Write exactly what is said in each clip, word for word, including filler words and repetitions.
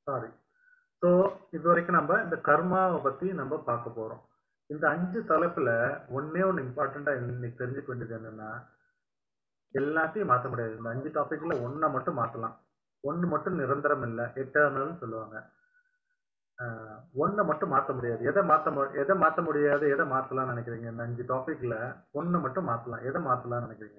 Sorry. So இது வரைக்கும் நம்ம இந்த கர்மாவை பத்தி நம்ம பார்க்க போறோம். இந்த அஞ்சு தலைப்புல ஒன்னே ஒன்று இம்பார்ட்டண்டா இன்னைக்கு தெரிஞ்சுக்க வேண்டியது என்னன்னா, எல்லாத்தையும் மாற்ற முடியாது. இந்த அஞ்சு டாபிக்ல ஒன்றை மட்டும் மாத்தலாம். ஒன்று மட்டும் நிரந்தரம் இல்லை, எட்டர்னல்னு சொல்லுவாங்க. ஆஹ் ஒன்றை மட்டும் மாற்ற முடியாது. எதை மாற்ற மு- எதை மாற்ற முடியாது, எதை மாத்தலாம்னு நினைக்கிறீங்க? இந்த அஞ்சு டாபிக்ல ஒன்றை மட்டும் மாத்தலாம், எதை மாத்தலாம்னு நினைக்கிறீங்க?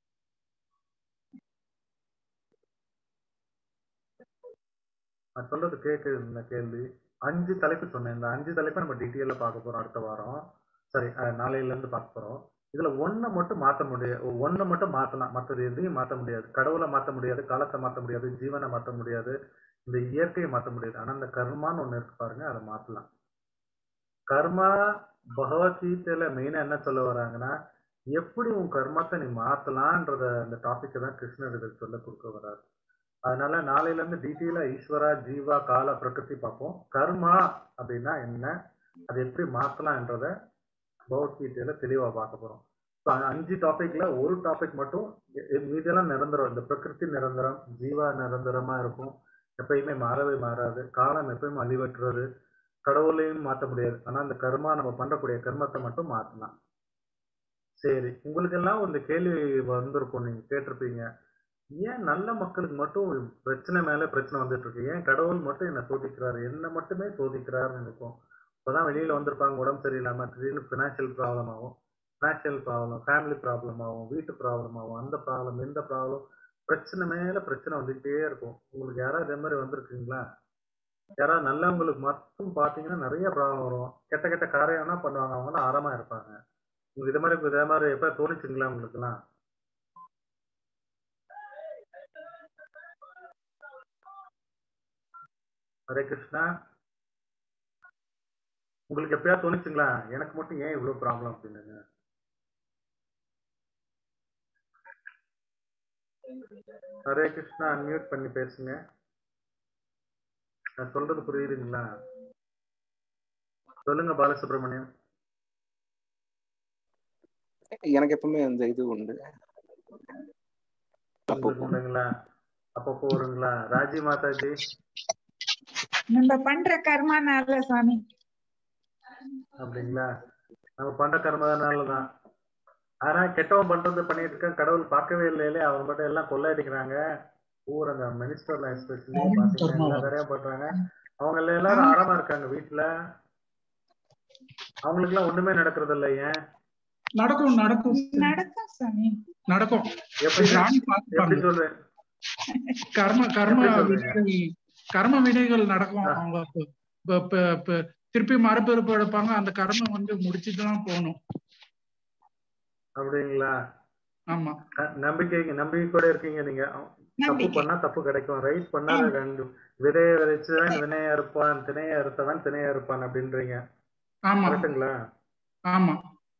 நான் சொல்றது கேட்குது இந்த கேள்வி. அஞ்சு தலைப்பு சொன்னேன். இந்த அஞ்சு தலைப்பை நம்ம டீட்டெயிலாக பார்க்க போறோம் அடுத்த வாரம். சரி, அஹ் நாளையில இருந்து பார்க்க போறோம். இதுல ஒன்றை மட்டும் மாற்ற முடியாது. ஒன்றை மட்டும் மாத்தலாம், மற்றது எதையும் மாற்ற முடியாது. கடவுளை மாற்ற முடியாது, காலத்தை மாற்ற முடியாது, ஜீவனை மாற்ற முடியாது, இந்த இயற்கையை மாற்ற முடியாது. ஆனா இந்த கர்மான்னு ஒண்ணு இருக்கு பாருங்க, அதை மாத்தலாம். கர்மா பகவத்கீதையில மெயினா என்ன சொல்ல வராங்கன்னா, எப்படி உன் கர்மத்தை நீ மாத்தலான்றத அந்த டாபிக்கை தான் கிருஷ்ணர் இதுக்கு சொல்ல கொடுக்க வர்றாரு. அதனால நாளையில இருந்து டீட்டெயிலா ஈஸ்வரா, ஜீவா, கால, பிரகிருதி பார்ப்போம். கர்மா அப்படின்னா என்ன, அதை எப்படி மாத்தலாம்ன்றத பகவத்கீதையில தெளிவா பார்க்க போறோம். So, அஞ்சு டாபிக்ல ஒரு டாபிக் மட்டும், எ- எ- மீதெல்லாம் நிரந்தரம். இந்த பிரகிருதி நிரந்தரம், ஜீவா நிரந்தரமா இருக்கும், எப்பயுமே மாறவே மாறாது. காலம் எப்பயுமே அழிவற்றது, கடவுளையும் மாற்ற முடியாது. ஆனா இந்த கர்மா, நம்ம பண்ணக்கூடிய கர்மத்தை மட்டும் மாத்தலாம். சரி, உங்களுக்கு எல்லாம் இந்த கேள்வி வந்திருக்கும், நீங்க கேட்டிருப்பீங்க, ஏன் நல்ல மக்களுக்கு மட்டும் பிரச்சனை மேல பிரச்சனை வந்துட்டு இருக்கு, ஏன் கடவுள் மட்டும் என்ன சோதிக்கிறாரு, என்ன மட்டுமே சோதிக்கிறாருன்னு இருக்கும். இப்பதான் வெளியில வந்திருப்பாங்க, உடம்பு சரியில்லாம திடீர்னு பினான்சியல் ப்ராப்ளம் ஆகும், பினான்சியல் ப்ராப்ளம், ஃபேமிலி ப்ராப்ளம் ஆகும், வீட்டு ப்ராப்ளம் ஆகும், அந்த ப்ராப்ளம் இந்த ப்ராப்ளம், பிரச்சனை மேல பிரச்சனை வந்துகிட்டே இருக்கும். உங்களுக்கு யாராவது இதே மாதிரி வந்திருக்குங்களா? யாராவது நல்லவங்களுக்கு மட்டும் பாத்தீங்கன்னா நிறைய ப்ராப்ளம் வரும், கெட்ட கெட்ட காரியம் என்ன பண்ணுவாங்க, அவங்க தான் ஆரமா இருப்பாங்க. உங்களுக்கு இது மாதிரி இதே மாதிரி எப்ப தோணுச்சுங்களா உங்களுக்கு எல்லாம்? ஹரே கிருஷ்ணா. உங்களுக்கு எப்பயாவது தோணுச்சுங்களா, எனக்கு மட்டும் ஏன் இவ்வளவு ப்ராப்ளம் அப்படின்னு? ஹரே கிருஷ்ணா, அன்மியூட் பண்ணி பேசுங்க. நான் சொல்றது புரியுதுங்களா? சொல்லுங்க பாலசுப்ரமணியம். எனக்கு எப்பவுமே அந்த இது உண்டு, உங்களுக்கு உண்டுங்களா? அப்பப்போ வருங்களா? ராஜி மாதாஜி. நம்ம பண்ற கர்மானால சாமி. அப்படிங்களா? நம்ம பண்ற கர்மனாலதான். ஆனா கெட்டவன் பண்றது பண்ணிட்டு இருக்கான், கடவுள் பார்க்கவே இல்லையிலே, அவங்க மட்டும் எல்லாம் கொள்ளையடிக்கிறாங்க. ஊர் அந்த மினிஸ்டர்ல எஸ்பெஷலி பாத்தீங்கன்னா எல்லா வேலையும் பண்றாங்க. அவங்க எல்லாரும் ஆரமா இருக்காங்க வீட்டுல, அவங்களுக்கு எல்லாம் ஒண்ணுமே நடக்கிறது இல்லை. ஏன் நடக்கும் நடக்கும் நடக்கும் சாமி. நடக்கும். எப்படி சாமி எப்படி பார்த்துப்பாங்க. சொல்றேன்? கர்ம கர்ம எப்படி சொல்றீங்க? வினைகள் கர்ம வினைகள் நடக்கும். ஆ. அவங்க ப- ப- ப- ப- திருப்பி மறுபிறப்பு எடுப்பாங்க. அந்த கர்மம் வந்து முடிச்சுட்டு தான் போகணும். அப்படிங்களா? ஆமா, அஹ் நம்பிக்கை நம்பிக்கை கூட இருக்கீங்க நீங்க. தப்பு நம்பிக்கை. பண்ணா தப்பு கிடைக்கும், ரைட் பண்ணா ரெண்டு விதைய விதைச்சுதான் வினையா இருப்பான், திணையா இருத்தவன் திணையா இருப்பான் அப்படின்றீங்க. ஆமா, கரெக்டுங்களா? ஆமா.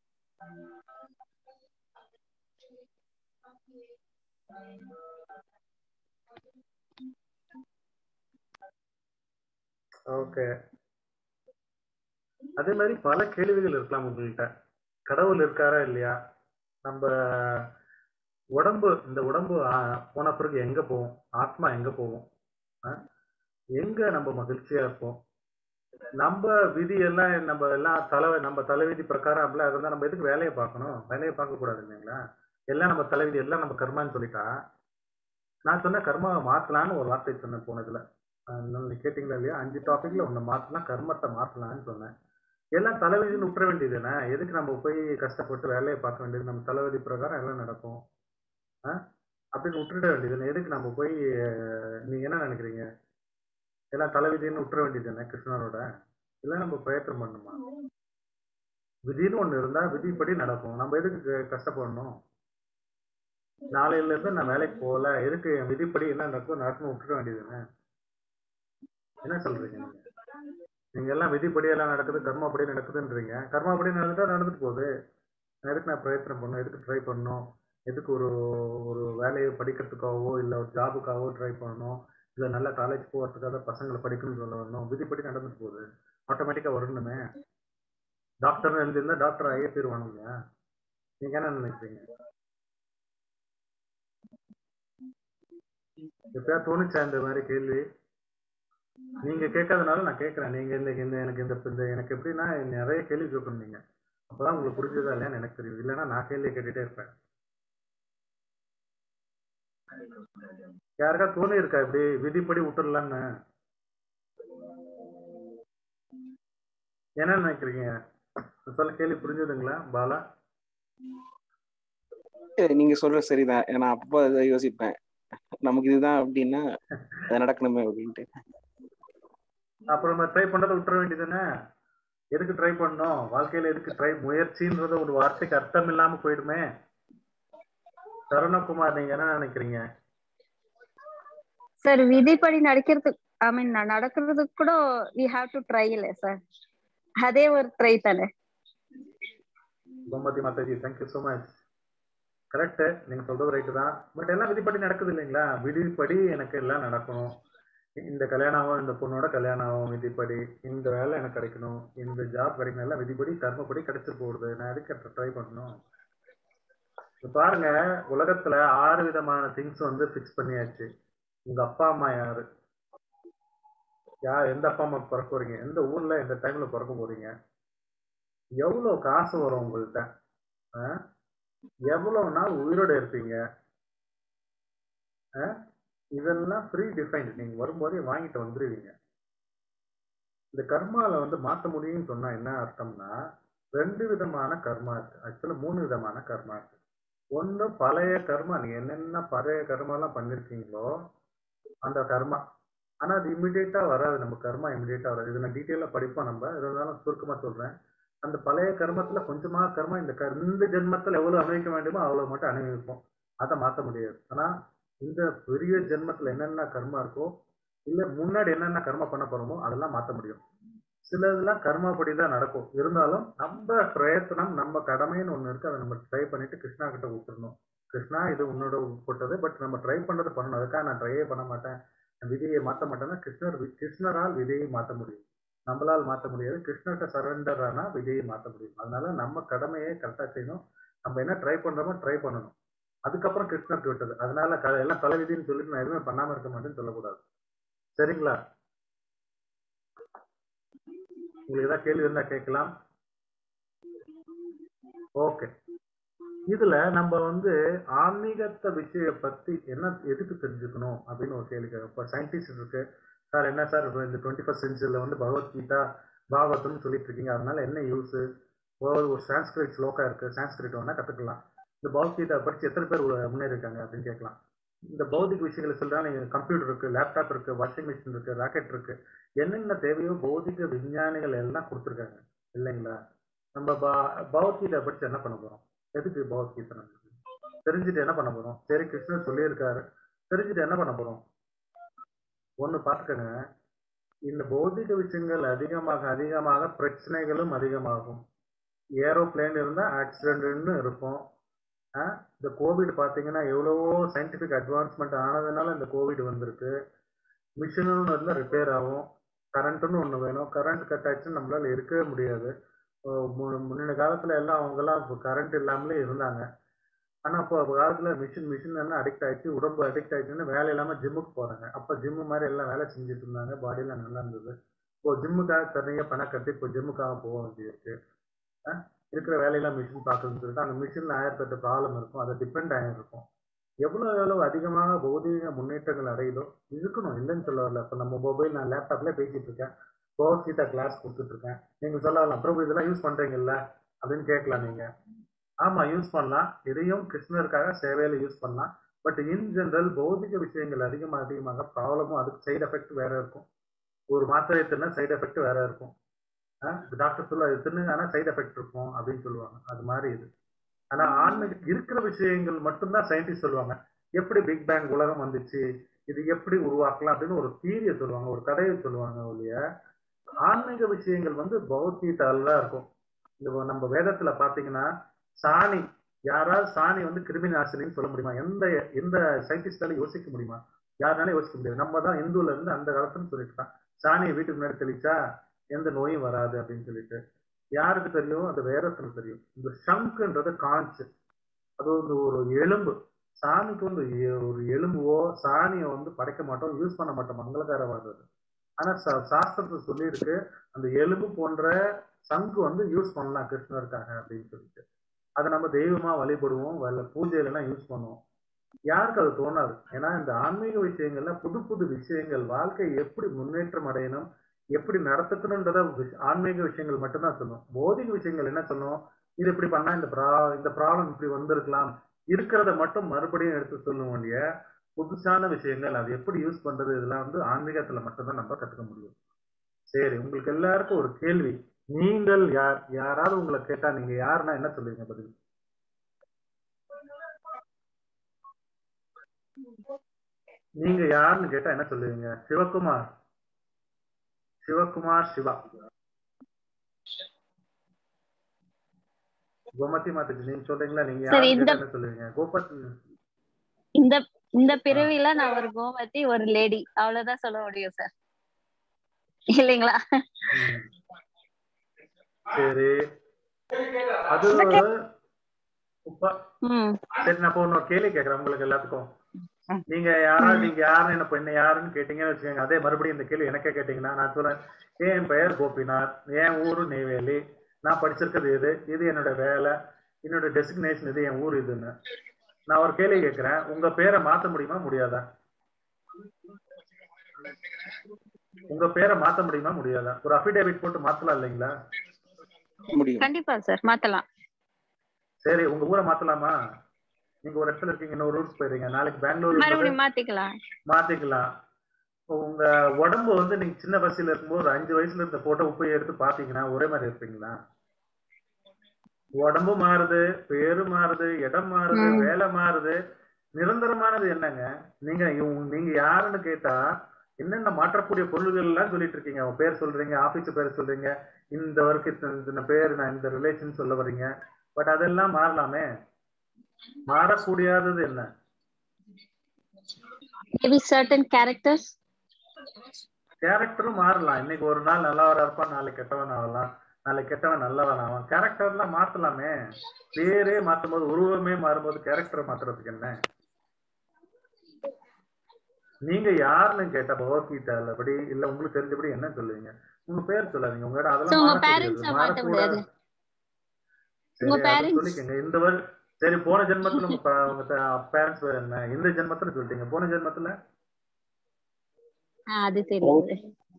ஓகே. அதே மாதிரி பல கேள்விகள் இருக்கலாம் உங்கள்கிட்ட. கடவுள் இருக்காரா இல்லையா, நம்ம உடம்பு, இந்த உடம்பு ஆஹ், போன பிறகு எங்க போவோம், ஆத்மா எங்க போவோம், ஆஹ், எங்க நம்ம மகிழ்ச்சியா இருப்போம், நம்ம விதி எல்லாம் நம்ம எல்லாம் தலை நம்ம தலைவிதி பிரகாரம் அப்படிலாம் இருந்தா நம்ம எதுக்கு வேலையை பார்க்கணும்? வேலையை பார்க்க கூடாது இல்லைங்களா? எல்லாம் நம்ம தலைவிதி, எல்லாம் நம்ம கர்மான்னு சொல்லிட்டா. நான் சொன்ன கர்மாவை மாத்தலான்னு ஒரு வார்த்தை சொன்னேன் போனதுல. அஹ் நீங்க கேட்டீங்களா இல்லையா? அஞ்சு டாபிக்ல ஒண்ணு மாத்தலாம், கர்மத்தை மாத்தலாம்னு சொன்னேன். எல்லாம் தலைவிதின்னு விட்டுற வேண்டியதுதானே, எதுக்கு நம்ம போய் கஷ்டப்பட்டு வேலையை பார்க்க வேண்டியது? நம்ம தலைவிதி பிரகாரம் எல்லாம் நடக்கும், ஆஹ் அப்படின்னு விட்டுட வேண்டியதுதானே. எதுக்கு நம்ம போய் அஹ், நீங்க என்ன நினைக்கிறீங்க? எல்லாம் தலைவிதின்னு விட்டுற வேண்டியதுதானே கிருஷ்ணரோட? இல்லை நம்ம பிரயத்தனம் பண்ணுமா? விதின்னு ஒண்ணு இருந்தா விதிப்படி நடக்கும், நம்ம எதுக்கு க- கஷ்டப்படணும்? நாளையில இருந்து நான் வேலைக்கு போகல, எதுக்கு என் விதிப்படி என்ன நடக்கும் நடக்கணும் விட்டுட வேண்டியதுதானே. என்ன சொல்றீங்க நீங்க? நீங்க எல்லாம் விதிப்படி எல்லாம் நடக்குது, கர்மாப்படி நடக்குதுன்றீங்க. கர்மாப்படி நடந்துட்டா நடந்துட்டு போகுது. நான் எதுக்கு நான் பிரயத்தனம் பண்ணணும், எதுக்கு ட்ரை பண்ணணும்? எதுக்கு ஒரு ஒரு வேலையை படிக்கிறதுக்காகவோ இல்லை ஒரு ஜாபுக்காகவோ ட்ரை பண்ணணும், இல்லை நல்ல காலேஜ் போகிறதுக்காக பசங்களை படிக்கணும்னு சொல்ல வரணும்? விதிப்படி நடந்துட்டு போகுது, ஆட்டோமேட்டிக்கா வரணுமே. டாக்டர் எழுதியிருந்தா டாக்டர் ஆகியே தீர்வானு இல்லையா? நீங்க என்ன நினைக்கிறீங்க? எப்பயா தோணுச்சா இந்த மாதிரி கேள்வி? நீங்க கேட்காதனால நான் கேட்கறேன். நீங்க இந்த இந்த எனக்கு இந்த இந்த எனக்கு எப்படின்னா நிறைய கேள்வி கேட்கணும் நீங்க. அப்பதான் உங்களுக்கு புரிஞ்சதா இல்லையான்னு எனக்கு தெரியும். இல்லைன்னா நான் கேள்வி கேட்டுட்டே இருப்பேன். யாருக்கா தோணி இருக்கா இப்படி விதிப்படி விட்டுறலான்னு? என்ன நினைக்கிறீங்க? சொல்ல கேள்வி புரிஞ்சதுங்களா பாலா? நீங்க சொல்றது சரிதான். ஏன்னா அப்போ அதை யோசிப்பேன், நமக்கு இதுதான் அப்படின்னா அது நடக்கணுமே அப்படின்ட்டு. அப்புறம் ட்ரை பண்றதை விட்டுற வேண்டியதுதானே? எதுக்கு ட்ரை பண்ணோம்? வாழ்க்கையில எதுக்கு ட்ரை? முயற்சின்றது ஒரு வார்த்தைக்கு அர்த்தம் இல்லாம போயிடுமே. தருணகுமார், நீங்க என்ன நினைக்கிறீங்க? சார் விதிப்படி நடக்கிறதுக்கு ஐ மீன் நடக்கிறதுக்கு கூட வி ஹாவ் டு ட்ரை இல்லை சார், அதே ஒரு ட்ரை தானே. Gomathi Mataji, thank you so much. Correct, நீங்க சொல்றது ரைட்டு தான். பட் எல்லாம் விதிப்படி நடக்குது இல்லைங்களா? விதிப்படி எனக்கு எல்லாம் நடக்கணும். இந்த கல்யாணம் ஆகும், இந்த பொண்ணோட கல்யாணம் ஆகும் விதிப்படி, இந்த வேலை எனக்கு கிடைக்கணும், இந்த ஜாப் கிடைக்கணும், எல்லாம் விதிப்படி தர்மப்படி கிடைச்சு போடுது. நான் எதுக்கு ட்ரை பண்ணணும்? பாருங்க, உலகத்துல ஆறு விதமான திங்ஸ் வந்து பிக்ஸ் பண்ணியாச்சு. உங்க அப்பா அம்மா யாரு, யார், எந்த அப்பா அம்மா பிறக்க போறீங்க, எந்த ஊர்ல எந்த டைம்ல பிறக்க போறீங்க, எவ்வளவு காசு வரும் உங்கள்கிட்ட, எவ்வளவு நாள் உயிரோட இருப்பீங்க, இதெல்லாம் ப்ரீ டிஃபைன்ட். நீங்க வரும்போதே வாங்கிட்டு வந்துருவீங்க. இந்த கர்மால வந்து மாற்ற முடியும்னு சொன்னா என்ன அர்த்தம்னா, ரெண்டு விதமான கர்மா இருக்கு. ஆக்சுவலா மூணு விதமான கர்மா இருக்கு. ஒண்ணு பழைய கர்மா, நீங்க என்னென்ன பழைய கர்மா எல்லாம் பண்ணிருக்கீங்களோ அந்த கர்மா. ஆனா அது இமிடியேட்டா வராது. நம்ம கர்மா இமிடியேட்டா வராது. இது நான் டீட்டெயிலா படிப்போம் நம்ம, இருந்தாலும் சுருக்கமா சொல்றேன். அந்த பழைய கர்மத்துல கொஞ்சமா கர்மா இந்த இந்த ஜென்மத்துல எவ்வளவு அனுபவிக்க வேண்டுமோ அவ்வளவு மட்டும் அனுபவிப்போம். அதை மாற்ற முடியாது. ஆனா இந்த பெரிய ஜென்மத்துல என்னென்ன கர்மா இருக்கோ, இல்ல முன்னாடி என்னென்ன கர்மா பண்ண போறோமோ அதெல்லாம் மாற்ற முடியும். சிலதெல்லாம் கர்மாப்படி தான் நடக்கும். இருந்தாலும் நம்ம பிரயத்தனம், நம்ம கடமைன்னு ஒண்ணு இருக்கு. அதை நம்ம ட்ரை பண்ணிட்டு கிருஷ்ணா கிட்ட விட்டுறணும். கிருஷ்ணா இது உன்னோட உட்பட்டது, பட் நம்ம ட்ரை பண்றது பண்ணணும். அதுக்காக நான் ட்ரையே பண்ண மாட்டேன், விதியை மாற்ற மாட்டேன்னா, கிருஷ்ணர் கிருஷ்ணரால் விதியை மாற்ற முடியும், நம்மளால் மாற்ற முடியாது. கிருஷ்ணர்கிட்ட சரண்டர் ஆனா விதியை மாற்ற முடியும். அதனால நம்ம கடமையை கரெக்டா செய்யணும். நம்ம என்ன ட்ரை பண்றோமோ ட்ரை பண்ணணும். அதுக்கப்புறம் கிருஷ்ணருக்கு விட்டது. அதனால க- எல்லாம் தலைவிதின்னு சொல்லிட்டு நான் எதுவுமே பண்ணாம இருக்க மாட்டேன்னு சொல்லக்கூடாது. சரிங்களா? உங்களுக்கு ஏதாவது கேள்வி இருந்தா கேட்கலாம். ஓகே. இதுல நம்ம வந்து ஆன்மீகத்தை விஷய பத்தி என்ன எதுக்கு தெரிஞ்சுக்கணும் அப்படின்னு ஒரு கேள்வி கேட்கும். இப்போ சயின்டிஸ்ட் இருக்கு சார், என்ன சார் இப்போ இந்த டுவெண்ட்டி ஃபர்ஸ்ட் சென்ச்சுரியில் வந்து பகவத்கீதா பாகவதம்னு சொல்லிட்டு இருக்கீங்க, அதனால என்ன யூஸ்? ஒரு சான்ஸ்கிரிட் ஸ்லோகா இருக்கு, சான்ஸ்கிரிட் வேணா கத்துக்கலாம். இந்த பகவத்கீதா படிச்சு எத்தனை பேர் முன்னேறி இருக்காங்க அப்படின்னு கேட்கலாம். இந்த பௌதிக விஷயங்களை சொல்றா, நீங்க கம்ப்யூட்டர் இருக்கு, லேப்டாப் இருக்கு, வாஷிங் மிஷின் இருக்கு, ராக்கெட் இருக்கு, என்னென்ன தேவையோ பௌதிக விஞ்ஞானிகள் எல்லாம் கொடுத்துருக்காங்க இல்லைங்களா? நம்ம பகவத்கீதை படிச்சு என்ன பண்ண போறோம்? எதுக்கு பகவத்கீதை? நமக்கு தெரிஞ்சுட்டு என்ன பண்ண போறோம்? சரி, கிருஷ்ணர் சொல்லியிருக்காரு, தெரிஞ்சுட்டு என்ன பண்ண போறோம்? ஒண்ணு பாத்துக்கங்க, இந்த பௌதிக விஷயங்கள் அதிகமாக அதிகமாக பிரச்சனைகளும் அதிகமாகும். ஏரோப்ளேன் இருந்தா ஆக்சிடென்ட்னு இருக்கும். இந்த கோவிட் பாத்தீங்கன்னா எவ்வளவோ சயின்டிபிக் அட்வான்ஸ்மெண்ட் ஆனதுனால இந்த கோவிட் வந்திருக்கு. மிஷின்னு இருந்தால் ரிப்பேர் ஆகும், கரண்ட்டுன்னு ஒன்று வேணும், கரண்ட் கட் ஆச்சுன்னு நம்மளால இருக்கவே முடியாது. முன்ன காலத்துல எல்லாம் அவங்கெல்லாம் இப்போ கரண்ட் இல்லாமலே இருந்தாங்க. ஆனா இப்போ காலத்துல மிஷின் மிஷின் என்ன அடிக்ட் ஆயிடுச்சு, உடம்பு அடிக்ட் ஆயிடுச்சுன்னு வேலை இல்லாம ஜிம்முக்கு போறாங்க. அப்ப ஜிம்மு மாதிரி எல்லாம் வேலை செஞ்சுட்டு இருந்தாங்க, பாடியெல்லாம் நல்லா இருந்தது. இப்போ ஜிம்முக்காக தனியாக பணம் கட்டி இப்போ ஜிம்முக்காக போக வேண்டியிருக்கு. இருக்கிற வேலையெல்லாம் மிஷின் பார்க்கணும்னு சொல்லிட்டு அந்த மிஷின்ல ஆயிரத்தெட்டு ப்ராப்ளம் இருக்கும், அதை டிபெண்ட் ஆகிருக்கும். எவ்வளவு எவ்வளவு அதிகமாக பௌதிக முன்னேற்றங்கள் அடையுதோ இருக்கணும், இல்லைன்னு சொல்ல வரல. இப்போ நம்ம மொபைல், நான் லேப்டாப்ல பேசிட்டு இருக்கேன், பகவத்கீதா கிளாஸ் கொடுத்துட்டு இருக்கேன். நீங்க சொல்லலாம், பிரபு இதெல்லாம் யூஸ் பண்றீங்கல்ல அப்படின்னு கேட்கலாம் நீங்க. ஆமா, யூஸ் பண்ணலாம். இதையும் கிருஷ்ணருக்காக சேவையில யூஸ் பண்ணலாம். பட் இன் ஜெனரல் பௌதிக விஷயங்கள் அதிகமாக அதிகமாக ப்ராப்ளமும் அதுக்கு சைடு எஃபெக்ட் வேற இருக்கும். ஒரு மாத்திரை தின்னா சைடு எஃபெக்ட் வேற இருக்கும். டாக்டர் சொல்ல இது தின்னு, ஆனா சைடு எஃபெக்ட் இருக்கும் அப்படின்னு சொல்லுவாங்க. அது மாதிரி இது. ஆனா ஆன்மீக இருக்கிற விஷயங்கள் மட்டும்தான் சயின்டிஸ்ட் சொல்லுவாங்க. எப்படி பிக் பேங் உலகம் வந்துச்சு, இது எப்படி உருவாக்கலாம் அப்படின்னு ஒரு தீரியை சொல்லுவாங்க, ஒரு கதையை சொல்லுவாங்க ஒழிய ஆன்மீக விஷயங்கள் வந்து பகவத்கீதால தான் இருக்கும். இந்த நம்ம வேதத்துல பாத்தீங்கன்னா சாணி, யாராவது சாணி வந்து கிருமி நாசினின்னு சொல்ல முடியுமா? எந்த எந்த சயின்டிஸ்டால யோசிக்க முடியுமா? யாருனாலும் யோசிக்க முடியாது. நம்ம தான் இந்துல இருந்து அந்த காலத்துல சொல்லிட்டு இருக்கான், சாணியை வீட்டுக்கு முன்னாடி தெளிச்சா எந்த நோயும் வராது அப்படின்னு சொல்லிட்டு. யாருக்கு தெரியும்? அந்த வேதத்துல தெரியும். இந்த சங்குன்றது காஞ்சு, அது வந்து ஒரு எலும்பு. சாமிக்கு வந்து ஒரு எலும்புவோ சாணியை வந்து படைக்க மாட்டோம், யூஸ் பண்ண மாட்டோம், மங்களகரமானது. ஆனா சாஸ்திரத்தை சொல்லி இருக்கு அந்த எலும்பு போன்ற சங்கு வந்து யூஸ் பண்ணலாம் கிருஷ்ணருக்காக அப்படின்னு சொல்லிட்டு அதை நம்ம தெய்வமா வழிபடுவோம் வல்ல பூஜையில எல்லாம் யூஸ் பண்ணுவோம். யாருக்கு அது தோணாது? ஏன்னா இந்த ஆன்மீக விஷயங்கள்ல புது புது விஷயங்கள் வாழ்க்கை எப்படி முன்னேற்றம் அடையணும் எப்படி நடத்துக்கணும்ன்றத ஆன்மீக விஷயங்கள் மட்டும்தான் சொல்லும். பௌதிக விஷயங்கள் என்ன சொல்லும், இது இப்படி பண்ணா இந்த ப்ரா இந்த ப்ராப்ளம் இப்படி வந்திருக்கலாம் இருக்கிறத மட்டும் மறுபடியும் எடுத்து சொல்லும் இல்லைய புதுசான விஷயங்கள் அது எப்படி யூஸ் பண்றது இதெல்லாம் வந்து ஆன்மீகத்துல மட்டும்தான் நம்ம கத்துக்க முடியும். சரி, உங்களுக்கு எல்லாருக்கும் ஒரு கேள்வி. நீங்கள் யார்? யாராவது உங்களை கேட்டா நீங்க யாருன்னா என்ன சொல்லுவீங்க பதில்? நீங்க யாருன்னு கேட்டா என்ன சொல்லுவீங்க? சிவகுமார் சிவகுமார் சிவா கோமதி மாதாஜி நீங்க சொல்றீங்களா? நீங்க சரி, யாருன்னு இந்த கேட்டா என்ன சொல்லுவீங்க? கோபதி இந்த இந்த பிறவில நான் ஒரு கோமதி ஒரு லேடி அவ்வளவுதான் சொல்ல முடியும் சார், இல்லைங்களா? ம். சரி, அது உப்ப- ம் சரி நான் இப்போ இன்னொரு கேள்வி கேட்கறேன் உங்களுக்கு எல்லாத்துக்கும். நீங்க யாராவது நீங்க யாருன்னு என்ன என்ன யாருன்னு கேட்டீங்கன்னு வச்சுக்கோங்க, அதே மறுபடியும் இந்த கேள்வி எனக்கே கேட்டீங்கன்னா நான் சொல்றேன், என் பெயர் கோபிநாத், என் ஊரு நெய்வேலி, நான் படிச்சிருக்கிறது இது இது என்னோட வேலை, என்னோட டெசிக்னேஷன் இது, என் ஊர் இதுன்னு. நான் ஒரு கேள்வி கேட்கிறேன், உங்க பேரை மாத்த முடியுமா முடியாதா? உங்க பேரை மாத்த முடியுமா முடியாதா? ஒரு அபிடேவிட் போட்டு மாத்தலாம் இல்லைங்களா? முடியும். கண்டிப்பா சார், மாத்தலாம். சரி, உங்க ஊரை மாத்தலாமா? நீங்க ஒரு இடத்துல இருக்கீங்க, இன்னொரு ஊருக்கு போயிருங்க, நாளைக்கு பெங்களூர் மறுபடியும் மாத்திக்கலாம். மாத்திக்கலாம். உங்க உடம்பு வந்து நீங்க சின்ன வயசுல இருக்கும்போது ஒரு அஞ்சு வயசுல இருந்த போட்டோ உப்பை எடுத்து பாத்தீங்கன்னா ஒரே மாதிரி இருப்பீங்களா? உடம்பு மாறுது, பேரு மாறுது, இடம் மாறுது, ம். வேலை மாறுது. நிரந்தரமானது என்னங்க? நீங்க இவங்க- நீங்க யாருன்னு கேட்டா என்னென்ன மாற்றக்கூடிய பொருள்கள் எல்லாம் சொல்லிட்டு இருக்கீங்க. உங்க பேர் சொல்றீங்க, ஆபீஸ் பேர் சொல்றீங்க, இந்த ஒர்க் இந்த பேர், நான் இந்த ரிலேஷன் சொல்ல வர்றீங்க. பட் அதெல்லாம் மாறலாமே. மாறக்கூடியாதது என்ன? Maybe certain characters. கேரக்டரும் மாறலாம். இன்னைக்கு ஒரு நாள் நல்லவரா இருப்பான், நாளைக்கு கெட்டவன் ஆகலாம், நாளைக்கு கெட்டவன் நல்லவன் ஆகலாம். கேரக்டர்லாம் மாத்தலாமே. பேரே மாத்தும் போது, உருவமே மாறும்போது கேரக்டரை மாத்துறதுக்கு என்ன? நீங்க யாருன்னு கேட்ட பகவத்கீதால படி இல்ல உங்களுக்கு தெரிஞ்சபடி என்ன சொல்லுவீங்க? உங்க பேர் சொல்லாதீங்க, உங்க இடம் So அதெல்லாம் உங்க மாறக்கூடியது, parents மாத்த மாறக்கூடாது. முடியாது. உங்க சரி, அது parents சொல்லிக்கங்க. இந்த வரு சரி, போன ஜென்மத்துல உங்க ப- உங்க பேரண்ட்ஸ் பேர் என்ன? இந்த ஜென்மத்துல சொல்லிட்டீங்க, போன ஜென்மத்துல? ஆ, அது தெரியாது.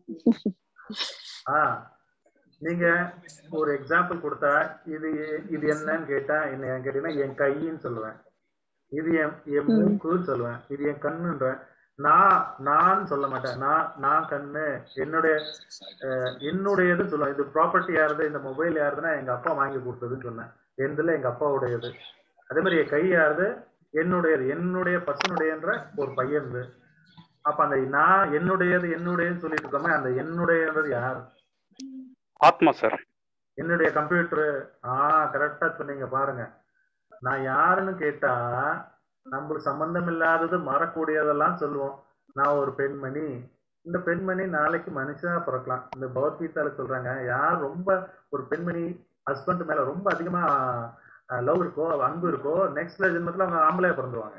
ஆ நீங்க ஒரு எக்ஸாம்பிள் கொடுத்தா இது இது என்னன்னு கேட்டா என்ன கேட்டீங்கன்னா என் கையின்னு சொல்லுவேன், இது என் என் ம். மூக்குன்னு சொல்லுவேன், இது என் கண்ணுன்றேன். நான் நான் சொல்ல மாட்டேன். நான் நான் கண்ணு என்னுடைய அஹ், என்னுடையதுன்னு சொல்லுவேன். இது ப்ராப்பர்ட்டி யாருது, இந்த மொபைல் யாருதுன்னா எங்க அப்பா வாங்கி கொடுத்ததுன்னு சொன்னேன். எந்துல எங்க அப்பாவுடையது. அதே மாதிரி என் கை யாருது, என்னுடையது, என்னுடைய பர்சனுடையன்ற ஒரு பையன்து. அப்ப அந்த நான் என்னுடையது என்னுடையன்னு சொல்லிட்டு இருக்கோமே, அந்த என்னுடையன்றது யார்? ஆத்மா சார். என்னுடைய கம்ப்யூட்டரு. ஆஹ் கரெக்டா சொன்னீங்க பாருங்க. நான் யாருன்னு கேட்டா நம்மளுக்கு சம்பந்தம் இல்லாதது மறக்கூடியதெல்லாம் சொல்லுவோம். நான் ஒரு பெண்மணி, இந்த பெண்மணி நாளைக்கு மனுஷனா பிறக்கலாம். இந்த பகவத்கீதால சொல்றாங்க, யார் ரொம்ப ஒரு பெண்மணி ஹஸ்பண்ட் மேல ரொம்ப அதிகமா லவ் இருக்கோ, அன்பு இருக்கோ, நெக்ஸ்ட் ஜென்மத்துல அவங்க ஆம்பளையா பிறந்துருவாங்க.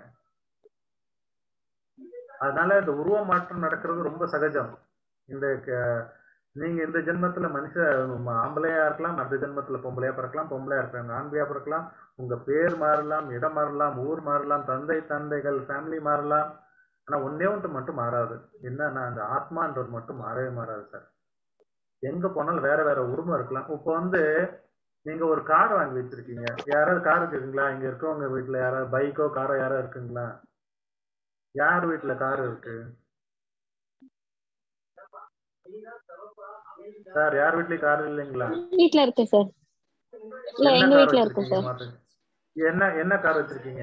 அதனால இந்த உருவ மாற்றம் நடக்கிறது ரொம்ப சகஜம். இந்த க- நீங்க இந்த ஜென்மத்துல மனுஷ ம- ஆம்பளையா இருக்கலாம், அடுத்த ஜென்மத்துல பொம்பளையா பிறக்கலாம், பொம்பளையா இருக்கலாம் ஆண்பியா பிறக்கலாம். உங்க பேர் மாறலாம், இடம் மாறலாம், ஊர் மாறலாம், தந்தை தந்தைகள் ஃபேமிலி மாறலாம். ஆனா ஒன்னே ஒன்று மட்டும் மாறாது. என்னன்னா அந்த ஆத்மான்றது மட்டும் மாறவே மாறாது சார். எங்க போனாலும் வேற வேற உருவம் இருக்கலாம். இப்போ வந்து நீங்க ஒரு கார் வாங்கி வச்சிருக்கீங்க, யாராவது கார் இருக்குங்களா? இங்க இருக்கவங்க வீட்டுல யாராவது பைக்கோ காரோ யாராவது இருக்குங்களா? யார் வீட்டுல கார் இருக்கு சார்? யார் வீட்லயும் கார் இல்லைங்களா? வீட்ல இருக்கு சார். இல்ல, என்ன எங்க கார் வீட்ல இருக்கு வச்சிருக்கீங்க சார். மாத்து? என்ன என்ன கார் வச்சிருக்கீங்க?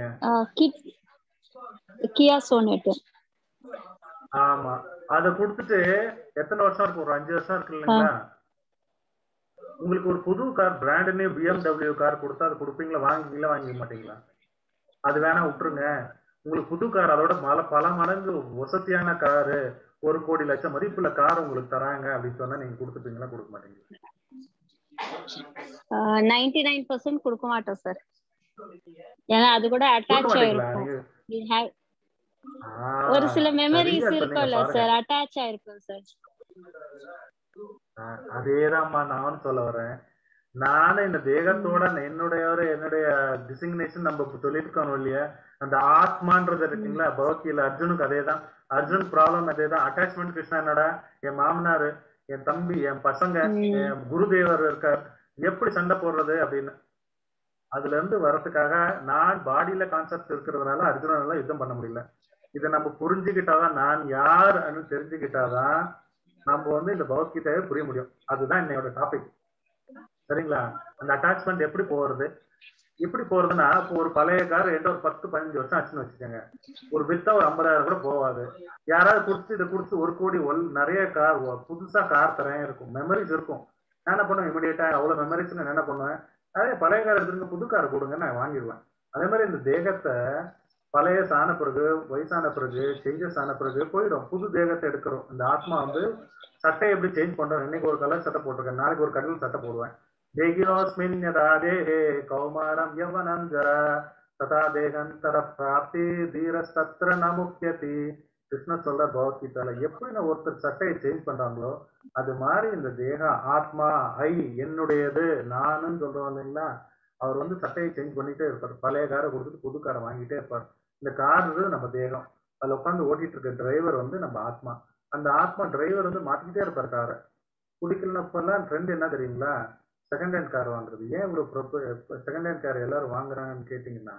Kia Sonet. ஆமா, அத கொடுத்துட்டு எத்தனை வருஷம் இருக்கு? ஒரு அஞ்சு வருஷம் இருக்கு இல்லைங்களா? உங்களுக்கு ஒரு புது car brand new BMW car கொடுத்தா அது கொடுப்பீங்களா? வாங்குவீங்களா வாங்கிக்க மாட்டீங்களா? அது வேணா விட்டுருங்க. உங்களுக்கு புது கார் அதோட பல பல மடங்கு வசதியான காரு, ஒரு கோடி லட்சம் மதிப்புள்ள கார் உங்களுக்கு தராங்க அப்படின்னு சொன்னா நீங்க கொடுத்துப்பீங்களா கொடுக்க மாட்டீங்களா? நைன்டி நைன் பர்சன்ட் கொடுக்க மாட்டோம் சார். ஏன்னா அது கூட கொடுக்க அட்டாச் மாட்டீங்களா ஆயிருக்கும். நீங்க? We have- ஆஹ் ஒரு சில மெமரிஸ் சரியா சொன்னீங்க இருக்கும்ல பாருங்க. சார், அட்டாச் ஆயிருக்கும் சார். அதேதான்மா நானும் சொல்ல வரேன். நானும் இந்த தேகத்தோட என்னுடைய என்னுடைய டிசிக்னேஷன் நம்ம சொல்லிட்டு இருக்கோம் இல்லையா, அந்த ஆத்மான்றது இருக்குங்களா பகவத்கீதையில அர்ஜுனுக்கு அதே தான். அர்ஜுன் ப்ராப்ளம் அதே தான். அட்டாச்மெண்ட் கிருஷ்ணா என்னடா, என் மாமனாரு, என் தம்பி, என் பசங்க, என் குருதேவர் இருக்கார், எப்படி சண்டை போடுறது அப்படின்னு. அதுல இருந்து வர்றதுக்காக நான் பாடியில கான்செப்ட் இருக்கிறதுனால அர்ஜுனால யுத்தம் பண்ண முடியல. இதை நம்ம புரிஞ்சுக்கிட்டாதான், நான் யார் தெரிஞ்சுக்கிட்டாதான் நம்ம வந்து இந்த பகவத்கீதையை புரிய முடியும். அதுதான் என்னோட டாபிக். சரிங்களா? அந்த அட்டாச்மெண்ட் எப்படி போறது, எப்படி போறதுன்னா, இப்போ ஒரு பழைய கார் என்கிட்ட ஒரு பத்து பதினஞ்சு வருஷம் ஆச்சுன்னு வச்சுக்கோங்க, ஒரு வித்தா ஒரு ஐம்பதாயிரம் கூட போகாது. யாராவது குடிச்சு இதை குடிச்சு ஒரு கோடி ஒல் நிறைய கார் புதுசா கார் தரேன் இருக்கும், மெமரிஸ் இருக்கும். நான் என்ன பண்ணுவேன், இமிடியேட்டா அவ்வளவு மெமரிஸ் நான் என்ன பண்ணுவேன், அதே பழைய கார் எடுத்துருங்க, புது கார் கொடுங்க, நான் வாங்கிடுவேன். அதே மாதிரி இந்த தேகத்தை பழைய சான பிறகு, வயசான பிறகு, சேஞ்சஸ் ஆன பிறகு போயிடும், புது தேகத்தை எடுக்கிறோம். இந்த ஆத்மா வந்து சட்டை எப்படி சேஞ்ச் பண்றோம், இன்னைக்கு ஒரு கலர் சட்டை போட்டிருக்கேன், நாளைக்கு ஒரு கடல் சட்டை போடுவேன். தேகினோஸ்மின் யதா தேஹே கௌமாரம் யவனம் ஜரா ததா தேகந்தர பிராப்தி தீரஸ்தத்ர ந முக்யதி. கிருஷ்ணர் சொல்ற பகவத்கீதால, எப்படி நான் ஒருத்தர் சட்டையை சேஞ்ச் பண்றாங்களோ அது மாதிரி இந்த தேக ஆத்மா ஐ என்னுடையது நானுன்னு சொல்றோம் இல்லைங்களா, அவர் வந்து சட்டையை சேஞ்ச் பண்ணிட்டே இருப்பார். பழைய காரை கொடுத்துட்டு புது காரை வாங்கிட்டே இருப்பார். இந்த கார் நம்ம தேகம், அதுல உட்காந்து ஓட்டிட்டு இருக்க டிரைவர் வந்து நம்ம ஆத்மா. அந்த ஆத்மா டிரைவர் வந்து மாத்திக்கிட்டே இருப்பார் காரை. குடிக்கலப்பெல்லாம் ட்ரெண்ட் என்ன தெரியுங்களா, செகண்ட் ஹேண்ட் கார் வாங்குறது. ஏன் இவ்வளவு செகண்ட் ஹேண்ட் கார் எல்லாரும் வாங்குறாங்கன்னு கேட்டீங்கன்னா,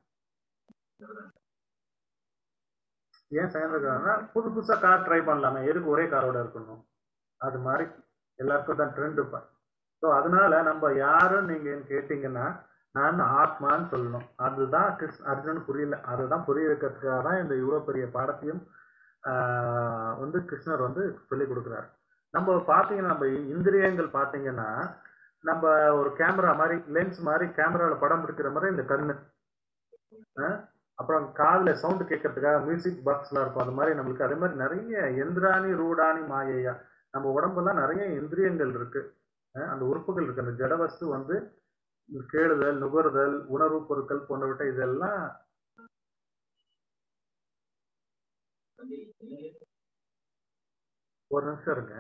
ஏன் செகண்ட் ஹேண்ட் கார்னா புது புதுசா கார் ட்ரை பண்ணலாமே, எதுக்கு ஒரே காரோட இருக்கணும், அது மாதிரி எல்லாருக்கும் தான் ட்ரெண்ட் இருப்பார். ஸோ அதனால நம்ம யாரும் நீங்க கேட்டீங்கன்னா நான் ஆத்மான்னு சொல்லணும். அதுதான் கிருஷ்ண அர்ஜுன் புரியல, அதுதான் புரிய வைக்கிறதுக்காக தான் இந்த இவ்வளவு பெரிய பாடத்தையும் ஆஹ் வந்து கிருஷ்ணர் வந்து சொல்லி கொடுக்குறாரு. நம்ம பாத்தீங்கன்னா, நம்ம இந்திரியங்கள் பாத்தீங்கன்னா, நம்ம ஒரு கேமரா மாதிரி, லென்ஸ் மாதிரி, கேமரால படம் பிடிக்கிற மாதிரி இந்த கண்ணு, அப்புறம் காதுல சவுண்ட் கேட்கறதுக்காக மியூசிக் பாக்ஸ்லாம் இருக்கும், அது மாதிரி நம்மளுக்கு. அதே மாதிரி நிறைய எந்திராணி ரூடானி மாயையா, நம்ம உடம்புலாம் நிறைய இந்திரியங்கள் இருக்கு, அந்த உறுப்புகள் இருக்கு. அந்த ஜடவஸ்து வந்து கேளுதல், நுகர்தல், உணர்வு பொருட்கள் போன்றவற்றை இதெல்லாம் ஒரு நிமிஷம் இருங்க.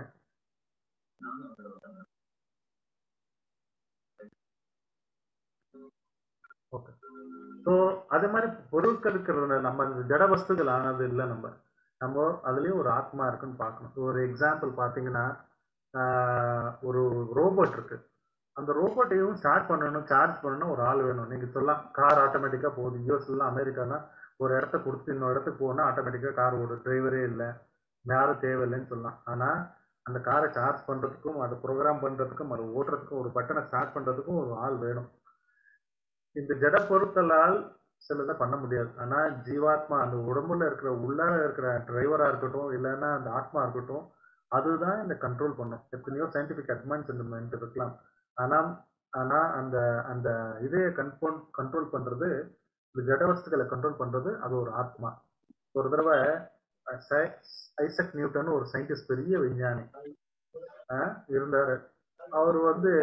ஓகே. ஸோ அது மாதிரி பொருட்கள் இருக்கிறது, நம்ம இந்த ஜட வஸ்துகள் ஆனது இல்லை. நம்ம நம்ம அதுலயும் ஒரு ஆத்மா இருக்குன்னு பார்க்கணும். ஒரு எக்ஸாம்பிள் பார்த்தீங்கன்னா, ஒரு ரோபோட் இருக்கு. அந்த ரோபோட்டையும் ஸ்டார்ட் பண்ணணும், சார்ஜ் பண்ணணும் ஒரு ஆள் வேணும். நீங்க சொல்லலாம் கார் ஆட்டோமேட்டிக்கா போகுது, யூஎஸ்லாம் அமெரிக்காலாம் ஒரு இடத்த கொடுத்து இன்னொரு இடத்துக்கு போகணும், ஆட்டோமேட்டிக்கா கார் ஓடும், டிரைவரே இல்லை, யாரும் தேவையில்லைன்னு சொல்லலாம். ஆனா அந்த காரை சார்ஜ் பண்றதுக்கும், அதை ப்ரோக்ராம் பண்றதுக்கும், அதை ஓட்டுறதுக்கும், ஒரு பட்டனை ஸ்டார்ட் பண்றதுக்கும் ஒரு ஆள் வேணும். இந்த ஜட பொருட்களால் சிலதை பண்ண முடியாது. ஆனா ஜீவாத்மா, அந்த உடம்புல இருக்கிற உள்ளார இருக்கிற டிரைவரா இருக்கட்டும், இல்லைன்னா அந்த ஆத்மா இருக்கட்டும், அதுதான் இந்த கண்ட்ரோல் பண்ணும். எத்தனையோ சயின்டிபிக் அட்வான்ஸ்மெண்ட் இருக்கலாம், ஆனா ஆனா அந்த அந்த இதைய கண்ட்ரோல் கண்ட்ரோல் பண்றது, இந்த ஜட வஸ்துக்களை கண்ட்ரோல் பண்றது அது ஒரு ஆத்மா. ஒரு தடவை ஐசக் நியூட்டன் ஒரு சயின்டிஸ்ட், பெரிய விஞ்ஞானி இருந்தாரு. அவர் வந்து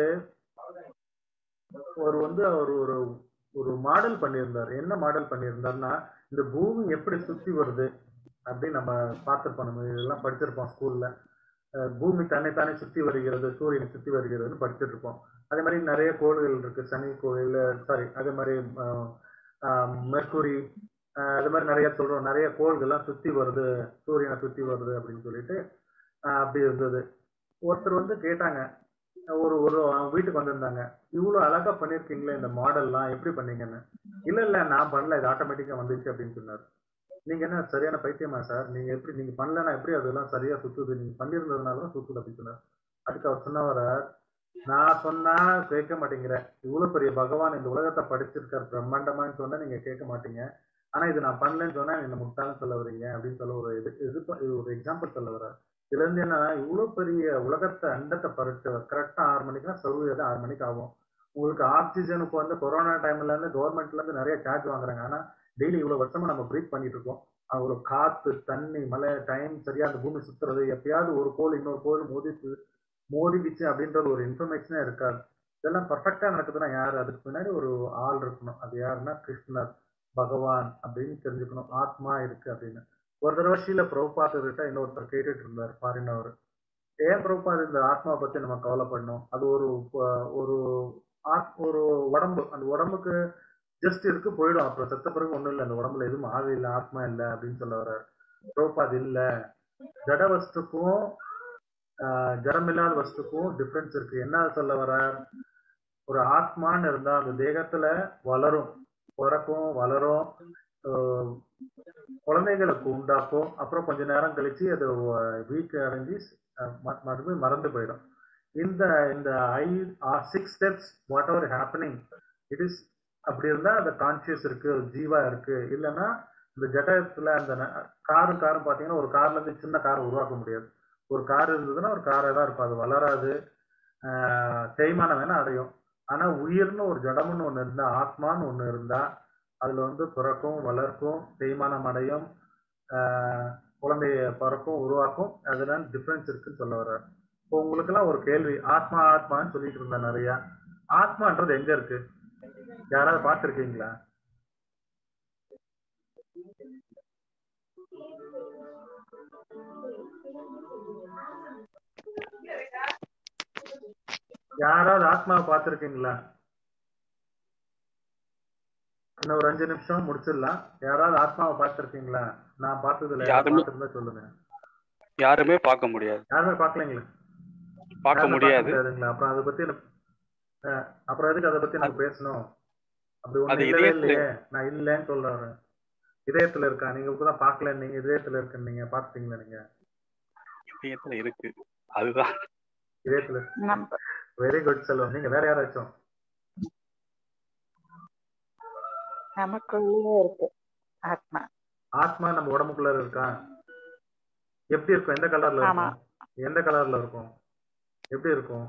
அவர் வந்து அவர் ஒரு ஒரு மாடல் பண்ணியிருந்தார். என்ன மாடல் பண்ணியிருந்தாருன்னா, இந்த பூமி எப்படி சுத்தி வருது அப்படின்னு நம்ம பார்த்துருப்போம், நம்ம இதெல்லாம் படிச்சிருப்போம் ஸ்கூல்ல. பூமி தன்னைத்தானே சுத்தி வருகிறது, சூரியனை சுத்தி வருகிறதுன்னு படிச்சுட்டு இருப்போம். அதே மாதிரி நிறைய கோள்கள் இருக்கு, சனி கோயில், சாரி அதே மாதிரி மெர்க்குரி, அது மாதிரி நிறைய சொல்றோம், நிறைய கோள்கள்லாம் சுத்தி வருது, சூரியனை சுத்தி வருது அப்படின்னு சொல்லிட்டு அப்படி இருந்தது. ஒருத்தர் வந்து கேட்டாங்க, ஒரு ஒரு வீட்டுக்கு வந்திருந்தாங்க, இவ்வளவு அழகா பண்ணிருக்கீங்களே இந்த மாடல்லாம், எப்படி பண்ணீங்கன்னு. இல்ல இல்ல நான் பண்ணல, இது ஆட்டோமேட்டிக்கா வந்துச்சு அப்படின்னு சொன்னார். நீங்க என்ன சரியான பைத்தியமா சார், நீங்க எப்படி நீங்க பண்ணலன்னா எப்படி அதெல்லாம் சரியா சுத்துது, நீங்க பண்ணிருந்ததுனாலதான் சுத்துது அப்படின்னு சொன்னார். அதுக்கு அவர் சொன்னவர, நான் சொன்னா கேட்க மாட்டேங்கிற, இவ்வளவு பெரிய பகவான் இந்த உலகத்தை படிச்சிருக்கார் பிரம்மாண்டமான்னு சொன்னா நீங்க கேட்க மாட்டீங்க, ஆனா இது நான் பண்ணலன்னு சொன்னா நீங்க முட்டாள்னு சொல்ல வரீங்க அப்படின்னு சொல்ல ஒரு இது இது ஒரு எக்ஸாம்பிள் சொல்ல வர்றாரு. இதுல இருந்து என்ன, இவ்வளவு பெரிய உலகத்தை அண்டத்தை பறிச்சவர் கரெக்டா ஆறு மணிக்குனா சொல்லுவது ஆறு மணிக்கு ஆகும். உங்களுக்கு ஆக்சிஜனுக்கு வந்து கொரோனா டைம்ல இருந்து கவர்மெண்ட்ல இருந்து நிறைய சார்ஜ் வாங்குறாங்க, ஆனா டெய்லி இவ்வளவு வருஷமா நம்ம பிரீத் பண்ணிட்டு இருக்கோம். ஒரு காத்து, தண்ணி, மழை, டைம் சரியா அந்த பூமி சுத்துறது, எப்பயாவது ஒரு கோள் இன்னொரு கோள் மோதிச்சு மோதிக்குச்சு அப்படின்றது ஒரு இன்ஃபர்மேஷனே இருக்காது. இதெல்லாம் பர்ஃபெக்டா நடக்குதுன்னா யாரு, அதுக்கு பின்னாடி ஒரு ஆள் இருக்கணும். அது யாருன்னா கிருஷ்ணர் பகவான் அப்படின்னு தெரிஞ்சுக்கணும், ஆத்மா இருக்கு அப்படின்னு. ஒரு தடவை ஷீல பிரபுபாதர்கிட்ட இன்னொருத்தர் கேட்டுட்டு இருந்தார், ஃபாரின் அவர். ஏன் பிரபுபாத் இந்த ஆத்மாவை பத்தி நம்ம கவலைப்படணும்? அது ஒரு ஒரு ஒரு உடம்பு, அந்த உடம்புக்கு ஜஸ்ட் இருக்கு, போயிடும். அப்புறம் செத்த பிறகு ஒண்ணும் இல்லை, அந்த உடம்புல எதுவும் ஆவி இல்லை, ஆத்மா இல்லை அப்படின்னு சொல்ல வர்றாரு பிரபுபாத். இல்ல, ஜட வஸ்துக்கும் ஜடமில்லாத வஸ்துக்கும் டிஃபரன்ஸ் இருக்கு. என்ன சொல்ல வர்றார்? ஒரு ஆத்மான்னு இருந்தா அந்த தேகத்துல வளரும், பிறக்கும், வளரும், குழந்தைகளுக்கு உண்டாக்கும், அப்புறம் கொஞ்ச நேரம் கழிச்சு அது வீக் அடைஞ்சு மறுபடியும் மறந்து போயிடும். இந்த இந்த ஐ six steps what ever happening it is அப்படி இருந்தா அந்த கான்சியஸ் இருக்கு, ஜீவா இருக்கு. இல்லைன்னா இந்த ஜடத்துல அந்த காரு காரும் பார்த்தீங்கன்னா ஒரு கார்ல இருந்து சின்ன காரை உருவாக்க முடியாது. ஒரு கார் இருந்ததுன்னா ஒரு காரை தான் இருக்கும், அது வளராது, தேய்மானம் வேணா அடையும். ஆனா உயிர்னு ஒரு ஜடம்னு ஒண்ணு இருந்தா, ஆத்மான்னு ஒண்ணு இருந்தா அதுல வந்து பிறக்கும், வளர்க்கும், தேய்மானம் அடையும், ஆஹ் குழந்தைய பிறக்கும், உருவாக்கும். அதெல்லாம் டிஃபரன்ஸ் இருக்குன்னு சொல்ல வர்றாரு. இப்போ உங்களுக்கு எல்லாம் ஒரு கேள்வி, ஆத்மா ஆத்மான்னு சொல்லிட்டு இருந்தா நிறைய, ஆத்மான்றது எங்க இருக்கு? யாராவது பார்த்திருக்கீங்களா? யாராவது ஆத்மாவை பார்த்திருக்கீங்களா? இன்னும் ஒரு அஞ்சு நிமிஷம் முடிச்சிடலாம். யாராவது ஆத்மாவை பார்த்திருக்கீங்களா? நான் பார்த்தது இல்லை, பார்த்திருந்தா சொல்லுங்க. யாருமே பார்க்க முடியாது. யாருமே பார்க்கலீங்களா? பார்க்க முடியாது. அப்புறம் அதை பத்தி அப்புறம் எதுக்கு அதை பத்தி நம்ம பேசணும்? அப்படி ஒண்ணு இல்லவே இல்லையே. நான் இல்லைன்னு சொல்றேன். இதயத்துல இருக்கா? நீங்க இப்பதான் பார்க்கல, நீங்க இதயத்துல இருக்கு, நீங்க பாத்துட்டீங்களா? நீங்க இதயத்துல இருக்கு, அதுதான் இதயத்துல. Very good Selvam. நீங்க வேற யாராச்சும்? நமக்குள்ளே இருக்கு ஆத்மா. ஆத்மா நம்ம உடம்புக்குள்ள இருக்கா? எப்படி இருக்கும்? எந்த கலர்ல இருக்கும்? எந்த கலர்ல இருக்கும்? எப்படி இருக்கும்?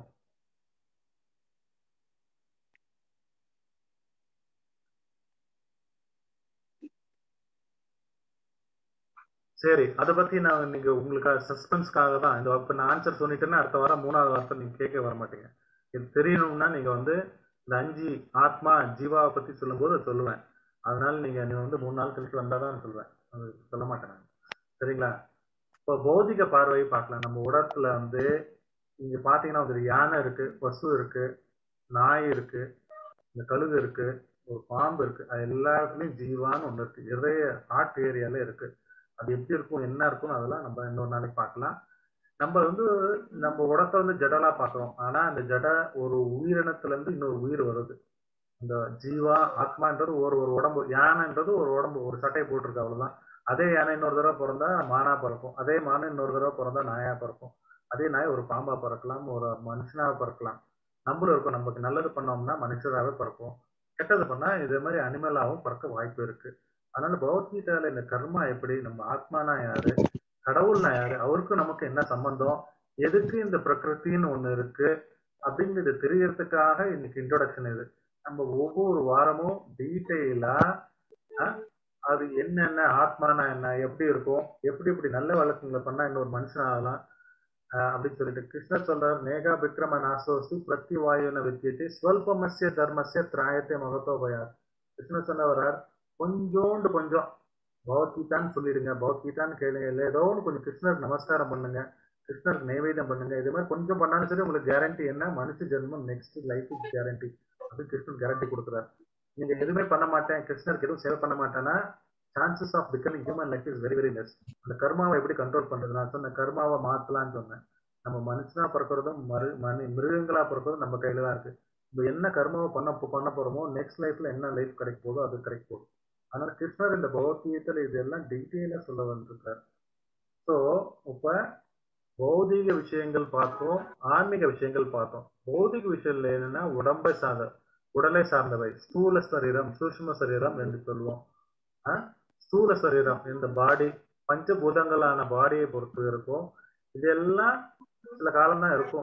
சரி, அதை பத்தி நான் நீங்க உங்களுக்காக சஸ்பென்ஸ்க்காக தான் இந்த இப்ப நான் ஆன்சர் சொல்லிட்டேன்னா அடுத்த வாரம் மூணாவது வார்த்தை நீங்க கேட்க வர மாட்டீங்க. இது தெரியணும்னா நீங்க வந்து இந்த அஞ்சு ஆத்மா ஜீவாவை பத்தி சொல்லும் போது சொல்லுவேன். அதனால நீங்க நீங்க வந்து மூணு நாள் கழிச்சு வந்தாதான் சொல்லுவேன், அது சொல்ல மாட்டேன். சரிங்களா? இப்போ பௌதிக பார்வையை பார்க்கலாம். நம்ம உடத்துல வந்து இங்க பாத்தீங்கன்னா ஒரு யானை இருக்கு, பசு இருக்கு, நாய் இருக்கு, இந்த கழுகு இருக்கு, ஒரு பாம்பு இருக்கு. அது எல்லாத்துலயும் ஜீவான்னு ஒண்ணு இருக்கு, நிறைய ஹார்ட் ஏரியால இருக்கு. அது எப்படி இருக்கும், என்ன இருக்கும், அதெல்லாம் நம்ம இன்னொரு நாளைக்கு பார்க்கலாம். நம்ம வந்து நம்ம உடத்தை வந்து ஜடலா பார்க்கிறோம். ஆனா அந்த ஜட ஒரு உயிரினத்துல இருந்து இன்னொரு உயிர் வருது. இந்த ஜீவா ஆத்மான்றது ஒரு ஒரு உடம்பு. யானைன்றது ஒரு உடம்பு, ஒரு சட்டையை போட்டிருக்கு, அவ்வளவுதான். அதே யானை இன்னொரு தடவை பிறந்தா மானா பிறக்கும், அதே மானை இன்னொரு தடவை பிறந்தா நாயா பிறக்கும், அதே நாய் ஒரு பாம்பா பிறக்கலாம், ஒரு மனுஷனாவை பிறக்கலாம். நம்மளும் இருக்கும், நமக்கு நல்லது பண்ணோம்னா மனுஷராகவே பிறக்கும், கெட்டது பண்ணா இதே மாதிரி அனிமலாவும் பிறக்க வாய்ப்பு இருக்கு. அதனால பகவத்கீதையில இந்த கர்மா எப்படி, நம்ம ஆத்மானா யாரு, கடவுள்னா யாரு, அவருக்கும் நமக்கு என்ன சம்பந்தம், எதுக்கு இந்த பிரகிருத்தின்னு ஒண்ணு இருக்கு அப்படிங்கிறது தெரியறதுக்காக இன்னைக்கு இன்ட்ரோடக்ஷன் இது. நம்ம ஒவ்வொரு வாரமும் டீட்டெயிலா அது என்னென்ன, ஆத்மானா என்ன, எப்படி இருக்கும், எப்படி எப்படி நல்ல வழக்கங்களை பண்ணா இன்னொரு மனுஷன் ஆகலாம் அப்படின்னு சொல்லிட்டு கிருஷ்ணர் சொல்றார். நேகா விக்ரம நாசோசி பிரத்யவாயுன வித்தியத்தை ஸ்வல்பமஸ்ய தர்மஸ்ய திராயத்தை மகத்தோபயா. கிருஷ்ணர் சொன்ன வர்றார், கொஞ்சோண்டு கொஞ்சம் பகவத்கீதான்னு சொல்லிடுங்க, பகவத்கீதான்னு கேளுங்க, இல்லை ஏதோ ஒன்று கொஞ்சம் கிருஷ்ணருக்கு நமஸ்காரம் பண்ணுங்க, கிருஷ்ணருக்கு நைவேத்தியம் பண்ணுங்க. இது மாதிரி கொஞ்சம் பண்ணாலும் சரி உங்களுக்கு கேரண்டி என்ன, மனுஷ ஜென்மம் நெக்ஸ்ட் லைஃப் கேரண்டி அப்படின்னு கிருஷ்ணன் கேரண்டி கொடுக்குறாரு. நீங்க எதுவுமே பண்ண மாட்டேன், கிருஷ்ணருக்கு எதுவும் சேவை பண்ண மாட்டேன்னா chances of becoming human life is very very less. அந்த கர்மாவை எப்படி கண்ட்ரோல் பண்றது? நான் சொன்ன கர்மாவை மாத்தலான்னு சொன்னேன். நம்ம மனுஷனா பிறக்கிறதும் மரு மனி மிருகங்களா பிறக்கிறதும் நம்ம கையில தான் இருக்கு. நம்ம என்ன கர்மாவை பண்ண பண்ண போறோமோ நெக்ஸ்ட் லைஃப்ல என்ன லைஃப் கிடைக்க போதோ அது கிடைக்க போதும். அதனால கிருஷ்ணர் இந்த பகவத்கீதையில இதெல்லாம் டீட்டெயிலா சொல்ல வந்திருக்காரு. ஸோ இப்ப பௌதிக விஷயங்கள் பார்த்தோம், ஆன்மீக விஷயங்கள் பார்த்தோம். பௌதிக விஷயங்கள் என்னன்னா உடம்பை சார்ந்த, உடலை சார்ந்தவை. ஸ்தூல சரீரம், சூஷ்ம சரீரம் என்று சொல்லுவோம். ஸ்தூல சரீரம் இந்த பாடி, பஞ்சபூதங்களான பாடியை பொறுத்து இருக்கும். இதெல்லாம் சில காலம் தான் இருக்கும்.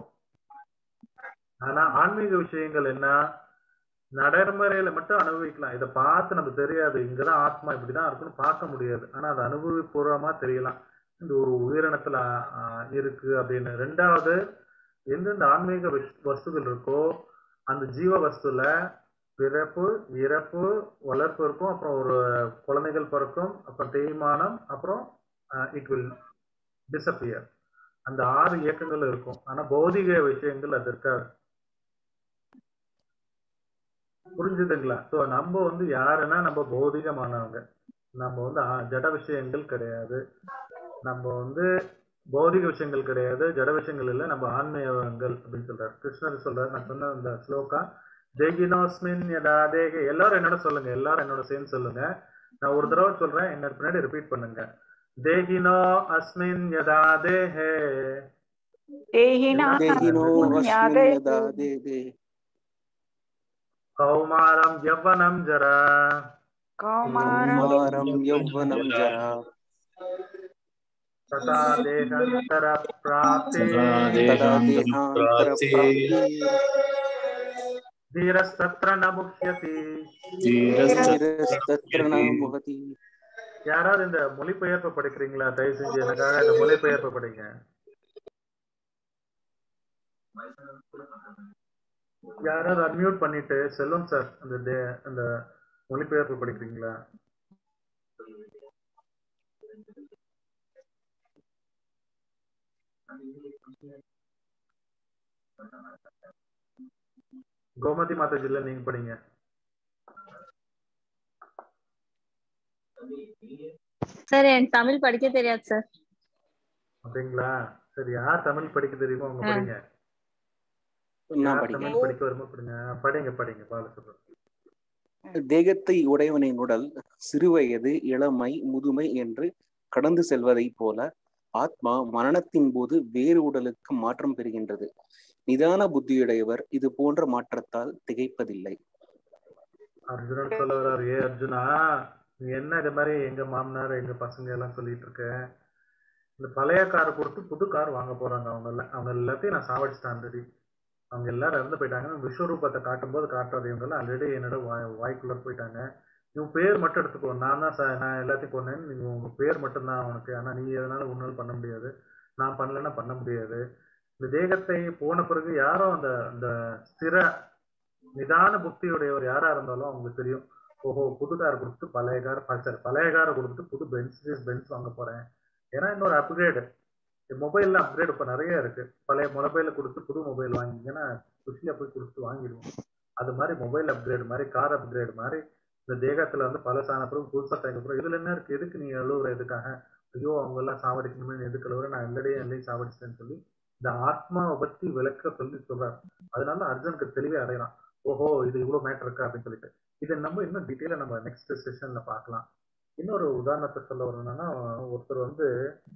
ஆனா ஆன்மீக விஷயங்கள் என்ன, நடைமுறையில மட்டும் அனுபவிக்கலாம். இதை பார்த்து நமக்கு தெரியாது, இங்கதான் ஆத்மா இப்படிதான் இருக்குன்னு பார்க்க முடியாது. ஆனா அது அனுபவபூர்வமா தெரியலாம், இந்த ஒரு உயிரினத்துல இருக்கு அப்படின்னு. ரெண்டாவது, எந்தெந்த ஆன்மீக வஸ்துகள் இருக்கோ அந்த ஜீவ வஸ்துல பிறப்பு, இறப்பு, வளர்ப்பு இருக்கும், அப்புறம் ஒரு குழந்தைகள் பிறக்கும், அப்புறம் தேய்மானம், அப்புறம் இட் வில் டிசப்பியர். அந்த ஆறு இயக்கங்கள் இருக்கும். ஆனா பௌதிக விஷயங்கள் அது இருக்காது. புரிஞ்சுதுங்களா? ஸோ நம்ம வந்து யாருன்னா நம்ம பௌதிகமானவங்க. நம்ம வந்து ஆ- ஜட விஷயங்கள் கிடையாது. நம்ம வந்து பௌதிக விஷயங்கள் கிடையாது, ஜட விஷயங்கள் இல்லை, நம்ம ஆன்மீகங்கள் அப்படின்னு சொல்றாரு. கிருஷ்ணர் சொல்றாரு. நான் சொன்ன இந்த ஸ்லோகா தேகினோஸ்மின் யதா தேக. எல்லாரும் என்னோட சொல்லுங்க, எல்லாரும் என்னோட சேர்ந்து சொல்லுங்க. நான் ஒரு தடவை சொல்றேன், என்ன பின்னாடி ரிப்பீட் பண்ணுங்க. தேகினோ அஸ்மின் யதா தேஹே. தேஹினா தேகினோ அஸ்மின் அஸ்மின் யாதே யதா தேஹே கௌமாரம் யவ்வனம் ஜரா. கௌமாரம் கௌமாரம் யௌவனம் ஜரா ததா தேகாந்தர பிராப்தே ததா தேகாந்தர பிராப்தி தீரஸ்தத்ர ந முஹ்யதி. தீரஸ்தத்ர ந முஹதி. யாராவது இந்த மொழிபெயர்ப்பு படிக்கிறீங்களா? தயவு செஞ்சு எனக்காக இந்த மொழிபெயர்ப்பு படிங்க. யாராவது அன்மியூட் பண்ணிட்டு செல்வம் சார் அந்த தே- அந்த மொழிபெயர்ப்பு படிக்கிறீங்களா? கோமதி மாதாஜில நீங்க படிங்க. சார் எனக்கு தமிழ் படிக்க தெரியாது சார். அப்படிங்களா? சரி, யார் தமிழ் படிக்க தெரியுமோ அவங்க ஆ. படிங்க. நான் யார் படிக்கிறேன். தமிழ் படிக்க வருமோ படிங்க. படிங்க படிங்க பாலசுப்ரமணியம். தேகத்தை உடையவனின் உடல் சிறுவயது, இளமை, முதுமை என்று கடந்து செல்வதைப் போல ஆத்மா மரணத்தின் போது வேறு உடலுக்கு மாற்றம் பெறுகின்றது. நிதான புத்தியுடையவர் இது போன்ற மாற்றத்தால் திகைப்பதில்லை. அர்ஜுனன் சொல்ல வர்றாரு, ஏ அர்ஜுனா, நீ என்ன இது மாதிரி எங்க மாமனார் எங்க பசங்க எல்லாம் சொல்லிட்டு இருக்க? இந்த பழைய காரை கொடுத்து புது கார் வாங்க போறாங்க. அவங்க எல்லாம் அவங்க எல்லாத்தையும் நான் சாவடிச்சிட்டேன் ஆல்ரெடி. அவங்க எல்லாரும் இறந்து போயிட்டாங்க. விஸ்வரூபத்தை காட்டும் போது காட்டுறது இவங்க எல்லாம் ஆல்ரெடி என்னோட வாய் வாய்க்குள்ள போயிட்டாங்க. இவன் பேர் மட்டும் எடுத்துக்கோ. நான் தான் ச- நான் எல்லாத்தையும் கொன்னேன்னு நீங்க உங்க பேர் மட்டும் தான் உனக்கு. ஆனா நீ எதனால உன்னால பண்ண முடியாது, நான் பண்ணலன்னா பண்ண முடியாது. இந்த தேகத்தை போன பிறகு யாரும் அந்த அந்த ஸ்திர நிதான புத்தியுடையவர் யாரா இருந்தாலும் அவங்களுக்கு தெரியும். ஓஹோ, புது கார் கொடுத்து பழைய கார் சாரி பழைய காரை கொடுத்துட்டு புது பென்ஸ் பென்ஸ் வாங்க போறேன். ஏன்னா இன்னொரு அப்கிரேடு. மொபைல்ல அப்கிரேட் இப்ப நிறைய இருக்கு. பழைய மொபைல கொடுத்து புது மொபைல் வாங்கிங்கன்னா குஷியா போய் கொடுத்து வாங்கிடுவோம். அது மாதிரி மொபைல் அப்கிரேட் மாதிரி, கார் அப்கிரேட் மாதிரி இந்த தேகத்துல வந்து பழசான பிறகு புதுசா தேங்க பிறகு இதுல என்ன இருக்கு? எதுக்கு நீ எழுவுற? எதுக்காக? ஐயோ அவங்க எல்லாம் சாவடிக்கணுமே, நீ எதுக்கு எழுவுற? நான் எல்லாரையும் எல்லையும் சாவடிச்சிட்டேன்னு சொல்லி இந்த ஆத்மாவை பத்தி விளக்க சொல்லி சொல்றாரு. அதனால அர்ஜுனுக்கு தெளிவே அடையலாம். ஓஹோ, இது இவ்வளவு மேட்டர் இருக்கா அப்படின்னு சொல்லிட்டு. இதை நம்ம இன்னும் டீட்டெயிலா நம்ம நெக்ஸ்ட் செஷன்ல பார்க்கலாம். இன்னொரு உதாரணத்தை சொல்ல வரணும்னா, ஒருத்தர் வந்து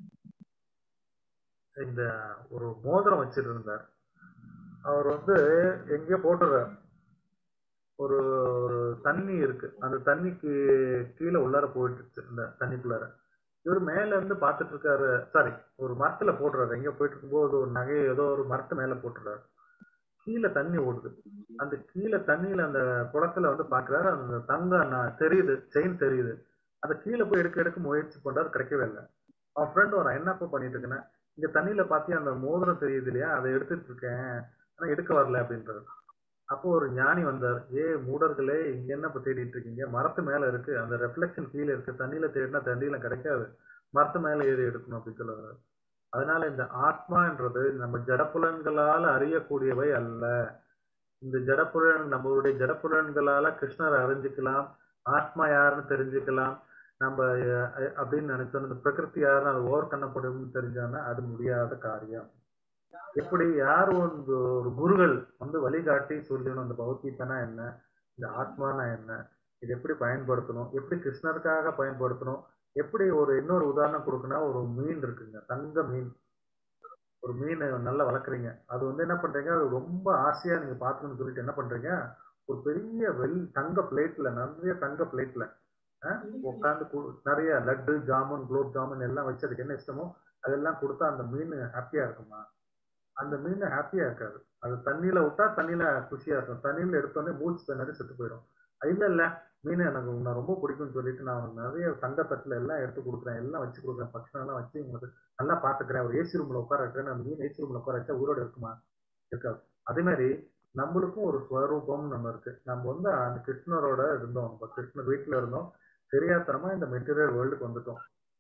இந்த ஒரு மோதிரம் வச்சிட்டு இருந்தார். அவர் வந்து எங்கேயோ போட்டுறார். ஒரு ஒரு தண்ணி இருக்கு, அந்த தண்ணிக்கு கீழே உள்ளார போயிட்டு இந்த தண்ணிக்குள்ளார இவர் மேல இருந்து பார்த்துட்டு இருக்காரு. சாரி, ஒரு மரத்துல போட்டுறாரு. எங்க போயிட்டு இருக்கும்போது ஒரு நகையை ஏதோ ஒரு மரத்து மேல போட்டுறாரு. கீழே தண்ணி ஓடுது. அந்த கீழே தண்ணியில அந்த குளத்துல வந்து பாக்குறாரு, அந்த தங்கம் நான் தெரியுது, செயின் தெரியுது. அதை கீழே போய் எடுக்க எடுக்க முயற்சி பண்றாரு, கிடைக்கவே இல்லை. அவன் ஃப்ரெண்ட் வரான், என்னப்பா பண்ணிட்டு இருக்கேன்னா, இங்க தண்ணியில பாத்தியா அந்த மோதிரம் தெரியுது இல்லையா, அதை எடுத்துட்டு இருக்கேன், ஆனா எடுக்க வரல அப்படின்றாரு. அப்போ ஒரு ஞானி வந்தார். ஏ மூடர்களே, இங்க என்ன இப்ப தேடிட்டு இருக்கீங்க? மரத்து மேல இருக்கு, அந்த ரெஃப்ளெக்ஷன் கீழே இருக்கு. தண்ணியில தேடினா தண்ணியில கிடைக்காது, மரத்து மேல ஏறி எடுக்கணும் அப்படின்னு சொல்ல வர்றாரு. அதனால இந்த ஆத்மான்றது நம்ம ஜடப்புலன்களால் அறியக்கூடியவை அல்ல. இந்த ஜடப்புலன் நம்மளுடைய ஜடப்புலன்களால கிருஷ்ணரை அறிஞ்சுக்கலாம், ஆத்மா யாருன்னு தெரிஞ்சுக்கலாம். நம்ம அஹ், அப்படின்னு நினைச்சோம் இந்த பிரகிருதி யாருன்னு அது ஓவர் கண்ணப்படும் தெரிஞ்சோன்னா அது முடியாத காரியம். எப்படி யார் ஒரு ஒரு குருகள் வந்து வழிகாட்டி சொல்லணும் இந்த பௌத்திகனா என்ன, இந்த ஆத்மானா என்ன, இது எப்படி பயன்படுத்தணும், எப்படி கிருஷ்ணருக்காக பயன்படுத்தணும். எப்படி ஒரு இன்னொரு உதாரணம் கொடுக்கணும், ஒரு மீன் இருக்குங்க, தங்க மீன். ஒரு மீன் நல்லா வளர்க்குறீங்க, அது வந்து என்ன பண்றீங்க, அது ரொம்ப ஆசையா நீங்க பார்க்கணும்னு சொல்லிட்டு என்ன பண்றீங்க, ஒரு பெரிய வெள் தங்க பிளேட்ல, நிறைய தங்க பிளேட்ல உட்காந்து நிறைய லட்டு ஜாமுன் குலோப் ஜாமுன் எல்லாம் வச்சு அதுக்கு என்ன இஷ்டமோ அதெல்லாம் கொடுத்தா அந்த மீன் ஹாப்பியா இருக்குமா? அந்த மீன் ஹாப்பியா இருக்காது. அது தண்ணியில விட்டா தண்ணியில குஷியா இருக்கும், தண்ணியில எடுத்தோடனே மூச்சு திணறி செத்து போயிடும். இல்ல இல்ல, மீன் எனக்கு உன்னை ரொம்ப பிடிக்கும்னு சொல்லிட்டு நான் உனக்கு நிறைய தங்கத்தட்டுல எல்லாம் எடுத்து கொடுக்குறேன், எல்லாம் வச்சு கொடுக்குறேன், பட்சணம் எல்லாம் வச்சு உங்களுக்கு நல்லா பாத்துக்கிறேன், ஒரு ஏசி ரூம்ல உட்கார வைக்கிறேன், அந்த மீன் ஏசி ரூம்ல உட்கார வச்சா உயிரோட இருக்குமா? இருக்காது. அதே மாதிரி நம்மளுக்கும் ஒரு ஸ்வரூபம் நம்ம இருக்கு. நம்ம வந்து அந்த கிருஷ்ணரோட இருந்தோம், நம்ம கிருஷ்ணர் வீட்டுல இருந்தோம், தெரியாதனமா இந்த மெட்டீரியல் வேர்ல்டுக்கு வந்துட்டோம்.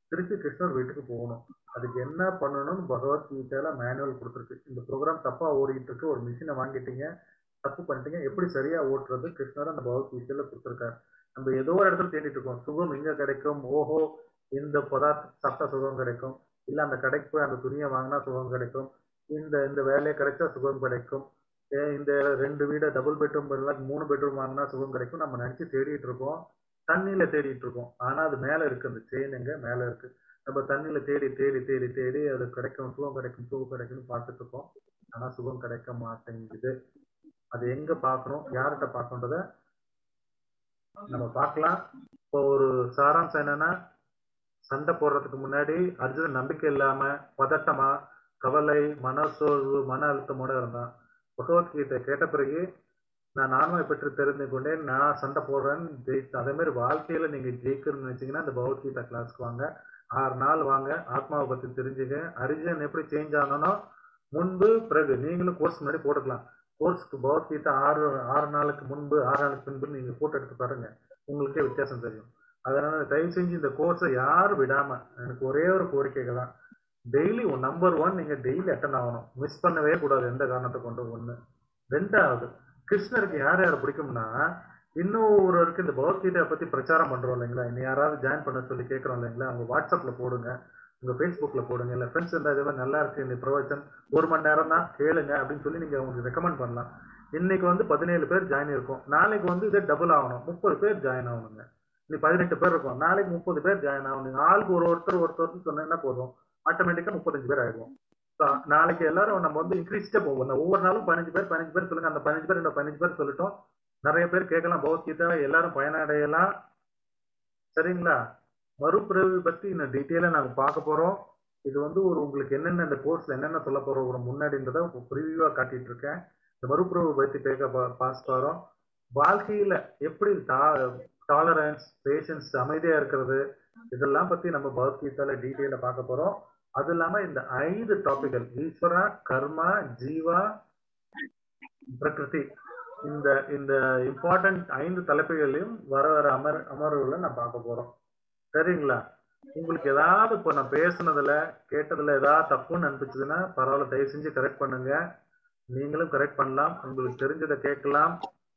திருப்பி கிருஷ்ணர் வீட்டுக்கு போகணும். அதுக்கு என்ன பண்ணணும்னு பகவத்கீதையில மேனுவல் கொடுத்துருக்கு. இந்த ப்ரோக்ராம் தப்பா ஓடிட்டு இருக்கு, ஒரு மிஷினை வாங்கிட்டீங்க, தப்பு பண்ணிட்டீங்க, எப்படி சரியா ஓட்டுறது கிருஷ்ணர் அந்த பகவத்கீதையில கொடுத்துருக்காரு. நம்ம ஏதோ ஒரு இடத்துல தேடிட்டு இருக்கோம், சுகம் இங்க கிடைக்கும், ஓஹோ இந்த பதார்த்தம் சாப்பிட்டா சுகம் கிடைக்கும், இல்ல அந்த கடைக்கு போய் அந்த துணியை வாங்கினா சுகம் கிடைக்கும், இந்த இந்த வேலையை கிடைச்சா சுகம் கிடைக்கும், இந்த ரெண்டு வீடை டபுள் பெட்ரூம் மூணு பெட்ரூம் வாங்கினா சுகம் கிடைக்கும் நம்ம நினைச்சு தேடிட்டு இருக்கோம். தண்ணியில தேடிட்டு இருக்கோம், ஆனா அது மேல இருக்கு, அந்த செயின் எங்க மேல இருக்கு. நம்ம தண்ணியில தேடி தேடி தேடி தேடி அது கிடைக்கும், சுகம் கிடைக்கும் சுகம் கிடைக்கும்னு பார்த்துட்டு இருக்கோம். ஆனா சுகம் கிடைக்க மாட்டேங்குது. அது எங்க பார்க்கணும், யார்கிட்ட பார்க்கணுன்றத நம்ம பார்க்கலாம். இப்போ ஒரு சாராம்சம் என்னன்னா, சண்டை போடுறதுக்கு முன்னாடி அர்ஜுனன் நம்பிக்கை இல்லாம பதட்டமா கவலை மனசோர்வு மன அழுத்தமோட இருந்தான். பகவத்கீதை கேட்ட பிறகு நான் நானும் பற்றி தெரிந்து கொண்டேன், நான் சண்டை போடுறேன்னு ஜெயிச்சேன். அதே மாதிரி வாழ்க்கையில நீங்க ஜெயிக்கணும்னு நினைச்சீங்கன்னா இந்த பகவத்கீதா கிளாஸ்க்கு வாங்க, ஆறு நாள் வாங்க, ஆத்மாவை பத்தி தெரிஞ்சுங்க. அர்ஜுனன் எப்படி சேஞ்ச் ஆனோ முன்பு பிறகு நீங்களும் கோர்ஸ் முன்னாடி போட்டுக்கலாம். கோர்ஸ்க்கு பகவத்கீதா ஆறு ஆறு நாளுக்கு முன்பு ஆறு நாளுக்கு பின்பு நீங்க போட்டோ எடுத்து பாருங்க, உங்களுக்கே வித்தியாசம் தெரியும். அதனால தயவு செஞ்சு இந்த கோர்ஸை யாரும் விடாம, எனக்கு ஒரே ஒரு கோரிக்கைகள் தான், டெய்லி நம்பர் ஒன் நீங்க டெய்லி அட்டன் ஆகணும், மிஸ் பண்ணவே கூடாது எந்த காரணத்தை கொண்டு. ஒண்ணு. ரெண்டாவது, கிருஷ்ணருக்கு யார் யார் பிடிக்கும்னா, இன்னும் ஒருவருக்கு இந்த பகவத்கீதையை பத்தி பிரச்சாரம் பண்றோம் இல்லைங்களா, இன்னும் யாராவது ஜாயின் பண்ண சொல்லி கேட்கறோம் இல்லைங்களா, அவங்க வாட்ஸ்அப்ல போடுங்க, உங்க ஃபேஸ்புக்ல போடுங்க, இல்லை ஃப்ரெண்ட்ஸ் இருந்தால் இதே மாதிரி நல்லா இருக்கு இந்த பிரவச்சன் ஒரு மணி நேரம் தான் கேளுங்க அப்படின்னு சொல்லி நீங்க அவங்களுக்கு ரெக்கமெண்ட் பண்ணலாம். இன்னைக்கு வந்து பதினேழு பேர் ஜாயின் இருக்கும், நாளைக்கு வந்து இதே டபுள் ஆகணும், முப்பது பேர் ஜாயின் ஆகணுங்க. இன்னைக்கு பதினெட்டு பேர் இருக்கும், நாளைக்கு முப்பது பேர் ஜாயின் ஆகணும். ஆளுக்கு ஒரு ஒருத்தர் ஒருத்தர் சொன்னீங்கன்னா போதும், ஆட்டோமேட்டிக்கா முப்பத்தஞ்சு பேர் ஆயிடுவோம். நாளைக்கு எல்லாரும் நம்ம வந்து இன்க்ரீஸ்டே போவோம், ஒவ்வொரு நாளும் பதினஞ்சு பேர் பதினஞ்சு பேர் சொல்லுங்க, அந்த பதினஞ்சு பேர் இந்த பதினஞ்சு பேர் சொல்லிட்டோம், நிறைய பேர் கேட்கலாம், பகவத்கீதா எல்லாரும் பயனடையலாம். சரிங்களா? மறுபிறவி பத்தி இன்னும் டீட்டெயிலா நாங்க பார்க்க போறோம். இது வந்து ஒரு உங்களுக்கு என்னென்ன இந்த கோர்ஸ்ல என்னென்ன சொல்ல போறோம் ஒரு முன்னாடின்றத ப்ரிவியூவா காட்டிட்டு இருக்கேன். இந்த மறுபிறவி பத்தி பேக்க பாஸ் போறோம். வாழ்க்கையில எப்படி டாலரன்ஸ் பேஷன்ஸ் அமைதியா இருக்கிறது இதெல்லாம் பத்தி நம்ம பகவத்கீதால டீட்டெயில பார்க்க போறோம். அது இல்லாம இந்த ஐந்து டாபிக்கள் ஈஸ்வரா, கர்மா, ஜீவா, பிரகிருதி, இந்த இந்த இம்பார்ட்டன்ட் ஐந்து தலைப்புகளையும் வர வர அமர் அமர்வுகளை நான் பார்க்க போறோம். சரிங்களா? உங்களுக்கு ஏதாவது இப்போ நான் பேசுனதுல கேட்டதுல ஏதாவது தப்புன்னு அனுப்பிச்சதுன்னா பரவாயில்ல, தயவு செஞ்சு கரெக்ட் பண்ணுங்க. நீங்களும் கரெக்ட் பண்ணலாம், உங்களுக்கு தெரிஞ்சதை கேட்கலாம்.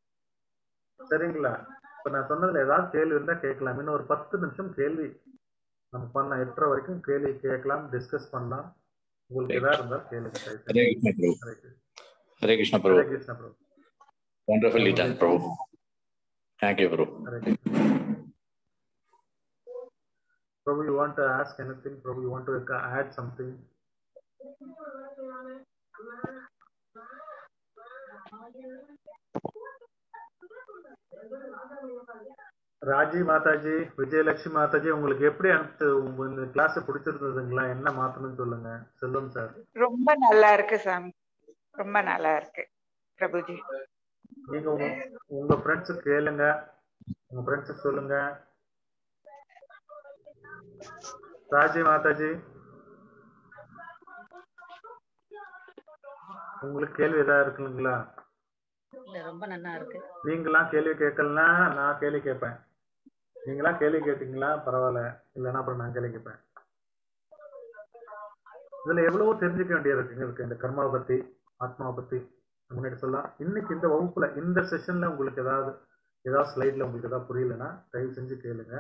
சரிங்களா? இப்ப நான் சொன்னதுல ஏதாவது கேள்வி இருந்தா கேட்கலாம். இன்னும் ஒரு பத்து நிமிஷம் கேள்வி நம்ம பண்ண எட்டரை வரைக்கும் கேள்வி கேட்கலாம், டிஸ்கஸ் பண்ணலாம். உங்களுக்கு ஏதாவது இருந்தால் கேளுங்க. ஹரே கிருஷ்ண பிரபு. ஹரே கிருஷ்ண பிரபு. ஹரே கிருஷ்ண பிரபு. Wonderfully done, Prabhu. Thank you, Prabhu. Prabhu, you want to ask anything? Prabhu, you want to add something? Raji Mataji, Vijayalakshmi Mataji, உங்களுக்கு எப்படி அந்த இந்த கிளாஸ் பிடிச்சிருந்ததுங்களா? என்ன மாத்தணும்னு சொல்லுங்க. செல்வம் சார். ரொம்ப நல்லா இருக்கு சாமி, ரொம்ப நல்லா இருக்கு பிரபுஜி. நீங்க உங்க உங்க ஃப்ரெண்ட்ஸு கேளுங்க, உங்க ஃப்ரெண்ட்ஸுக்கு சொல்லுங்க. ராஜி மாதாஜி, உங்களுக்கு கேள்வி ஏதாவது இருக்குங்களா? ரொம்ப நல்லா இருக்கு. நீங்களாம் கேள்வி கேட்கலன்னா நான் கேள்வி கேட்பேன். நீங்களா கேள்வி கேட்டீங்களா பரவாயில்ல, இல்லைன்னா அப்புறம் நான் கேள்வி கேட்பேன். இதுல எவ்வளவோ தெரிஞ்சுக்க வேண்டியது இருக்குங்க இருக்கு இந்த கர்மாவை பத்தி, ஆத்மாவை பத்தி முன்னாடி சொல்லலாம். இன்னைக்கு இந்த வகுப்புல இந்த செஷன்ல உங்களுக்கு ஏதாவது ஏதாவது ஸ்லைட்ல உங்களுக்கு ஏதாவது புரியலன்னா தயவு செஞ்சு கேளுங்க.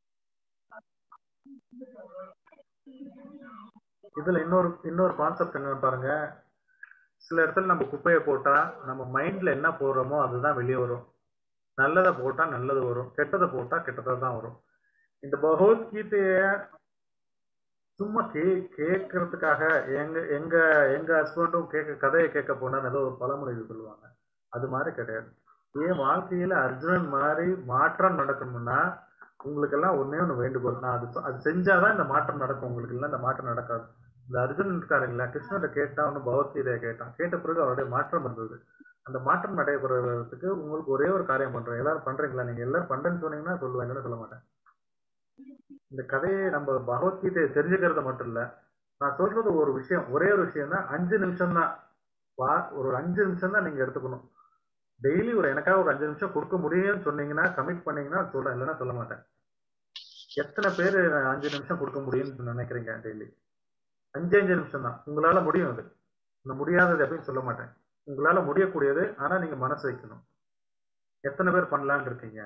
இதுல இன்னொரு இன்னொரு கான்செப்ட் என்ன பாருங்க, சில இடத்துல நம்ம குப்பையை போட்டா நம்ம மைண்ட்ல என்ன போடுறோமோ அதுதான் வெளியே வரும். நல்லதை போட்டா நல்லது வரும், கெட்டதை போட்டா கெட்டதா தான் வரும். இந்த பகவத்கீதைய சும்மா கே கேட்கறதுக்காக எங்க எங்க எங்க ஹஸ்பண்டும் கேட்க கதையை கேட்க போனா ஏதோ ஒரு பழமொழி சொல்லுவாங்க, அது மாதிரி கிடையாது. ஏன் வாழ்க்கையில அர்ஜுனன் மாதிரி மாற்றம் நடக்கணும்னா உங்களுக்கு எல்லாம் ஒன்னே ஒண்ணு வேண்டுகோள், நான் அது அது செஞ்சாதான் இந்த மாற்றம் நடக்கும், உங்களுக்கு எல்லாம் இந்த மாற்றம் நடக்காது. இந்த அர்ஜுனன் இருக்காருங்களா, கிருஷ்ணரை கேட்டா ஒன்னும் பகவத்கீதையை கேட்டான், கேட்ட பிறகு அவருடைய மாற்றம் இருந்தது. அந்த மாற்றம் நடைபெறதுக்கு உங்களுக்கு ஒரே ஒரு காரியம் பண்றேன், எல்லாரும் பண்றீங்களா? நீங்க எல்லாரும் பண்றேன்னு சொன்னீங்கன்னா சொல்லுவேன், இல்லைன்னு சொல்ல மாட்டேன். இந்த கதையை நம்ம பகவத்கீதையை தெரிஞ்சுக்கிறது மட்டும் இல்ல, நான் சொல்றது ஒரு விஷயம், ஒரே ஒரு விஷயம் தான், அஞ்சு நிமிஷம் தான், ஒரு அஞ்சு நிமிஷம் தான் நீங்க எடுத்துக்கணும். டெய்லி ஒரு எனக்காக ஒரு அஞ்சு நிமிஷம் கொடுக்க முடியும்னு சொன்னீங்கன்னா, கமிட் பண்ணீங்கன்னா சொல்றேன், இல்லைன்னா சொல்ல மாட்டேன். எத்தனை பேர் அஞ்சு நிமிஷம் கொடுக்க முடியும்னு நினைக்கிறீங்க டெய்லி? அஞ்சு அஞ்சு நிமிஷம் தான் உங்களால முடியும். அது நான் முடியாதது அப்படின்னு சொல்ல மாட்டேன், உங்களால முடியக்கூடியது. ஆனா நீங்க மனசு வைக்கணும். எத்தனை பேர் பண்ணலான்னு இருக்கீங்க?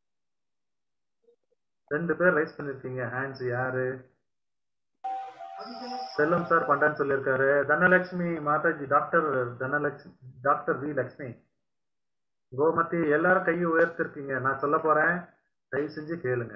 ரெண்டு பேர் ரைஸ் பண்ணிருக்கீங்க ஹேண்ட்ஸ். யாரு? செல்லம் சார் பண்றேன்னு சொல்லியிருக்காரு. Dhanalakshmi Mataji, doctor Dhanalakshmi, doctor V Lakshmi, Gomathi, எல்லாரும் கையை உயர்த்திருக்கீங்க. நான் சொல்ல போறேன், தயவு செஞ்சு கேளுங்க.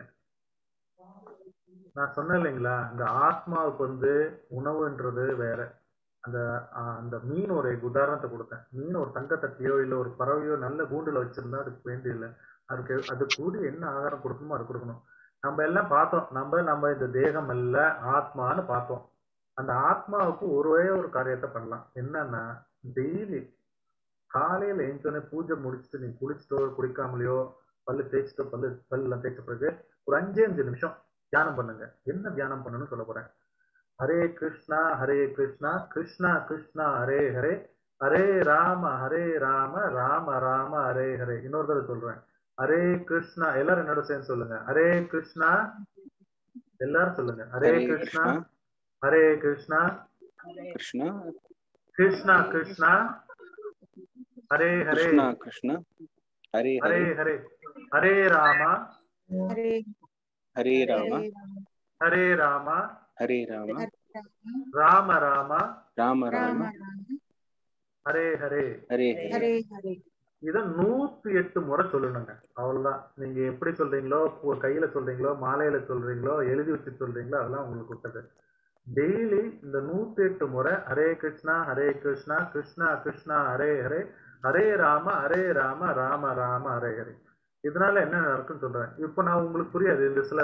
நான் சொன்னேன் இல்லைங்களா, இந்த ஆத்மாவுக்கு வந்து உணவுன்றது வேற. அந்த அந்த மீன் ஒரு உதாரணத்தை கொடுத்தேன். மீன் ஒரு தங்கத்தட்டியோ இல்லை ஒரு பறவையோ நல்ல கூண்டுல வச்சிருந்தா அதுக்கு வேண்டிய இல்லை. அதுக்கு அது கூடி என்ன ஆகாரம் கொடுக்கணுமோ அது கொடுக்கணும். நம்ம எல்லாம் பார்த்தோம், நம்ம நம்ம இந்த தேகம் அல்ல ஆத்மான்னு பார்த்தோம். அந்த ஆத்மாவுக்கு ஒரே ஒரு காரியத்தை பண்ணலாம். என்னன்னா, டெய்லி காலையில எழுந்தோடனே பூஜை முடிச்சுட்டு நீ குளிச்சுட்டோ குளிக்காமலையோ பல்லு தேய்ச்சிட்டோ பல்லு பல்லெல்லாம் தேய்ச்ச பிறகு ஒரு அஞ்சு அஞ்சு நிமிஷம் தியானம் பண்ணுங்க. என்ன தியானம் பண்ணணும்னு சொல்ல போறேன். ஹரே கிருஷ்ணா ஹரே கிருஷ்ணா கிருஷ்ணா கிருஷ்ணா ஹரே ஹரே, ஹரே ராம ஹரே ராம ராம ராம ஹரே ஹரே. இன்னொரு தடவை சொல்றேன், ஹரே கிருஷ்ணா. எல்லாரும் என்னோட சேர்ந்து சொல்லுங்க, ஹரே கிருஷ்ணா. எல்லாரும் சொல்லுங்க, ஹரே கிருஷ்ணா ஹரே கிருஷ்ணா கிருஷ்ணா கிருஷ்ணா கிருஷ்ணா ஹரே ஹரே, கிருஷ்ணா கிருஷ்ணா ஹரே ஹரே ஹரே, ஹரே ராமா ஹரே ஹரே ராம ஹரே ராமா ஹரே ராம ராம ராமா ராம ராம ஹரே ஹரே, ஹரே ஹரே ஹரே. இத நூத்தி எட்டு முறை சொல்லணுங்க. அவ்வளவுதான். நீங்க எப்படி சொல்றீங்களோ, ஒரு கையில சொல்றீங்களோ, மாலையில சொல்றீங்களோ, எழுதி வச்சு சொல்றீங்களோ, அதெல்லாம் உங்களுக்கு விட்டது. டெய்லி இந்த நூத்தி எட்டு முறை ஹரே கிருஷ்ணா ஹரே கிருஷ்ணா கிருஷ்ணா கிருஷ்ணா ஹரே ஹரே, ஹரே ராம ஹரே ராம ராம ராம ஹரே ஹரே. இதனால என்ன நடக்குன்னு சொல்றேன். இப்ப நான் உங்களுக்கு புரியாது. இந்த சில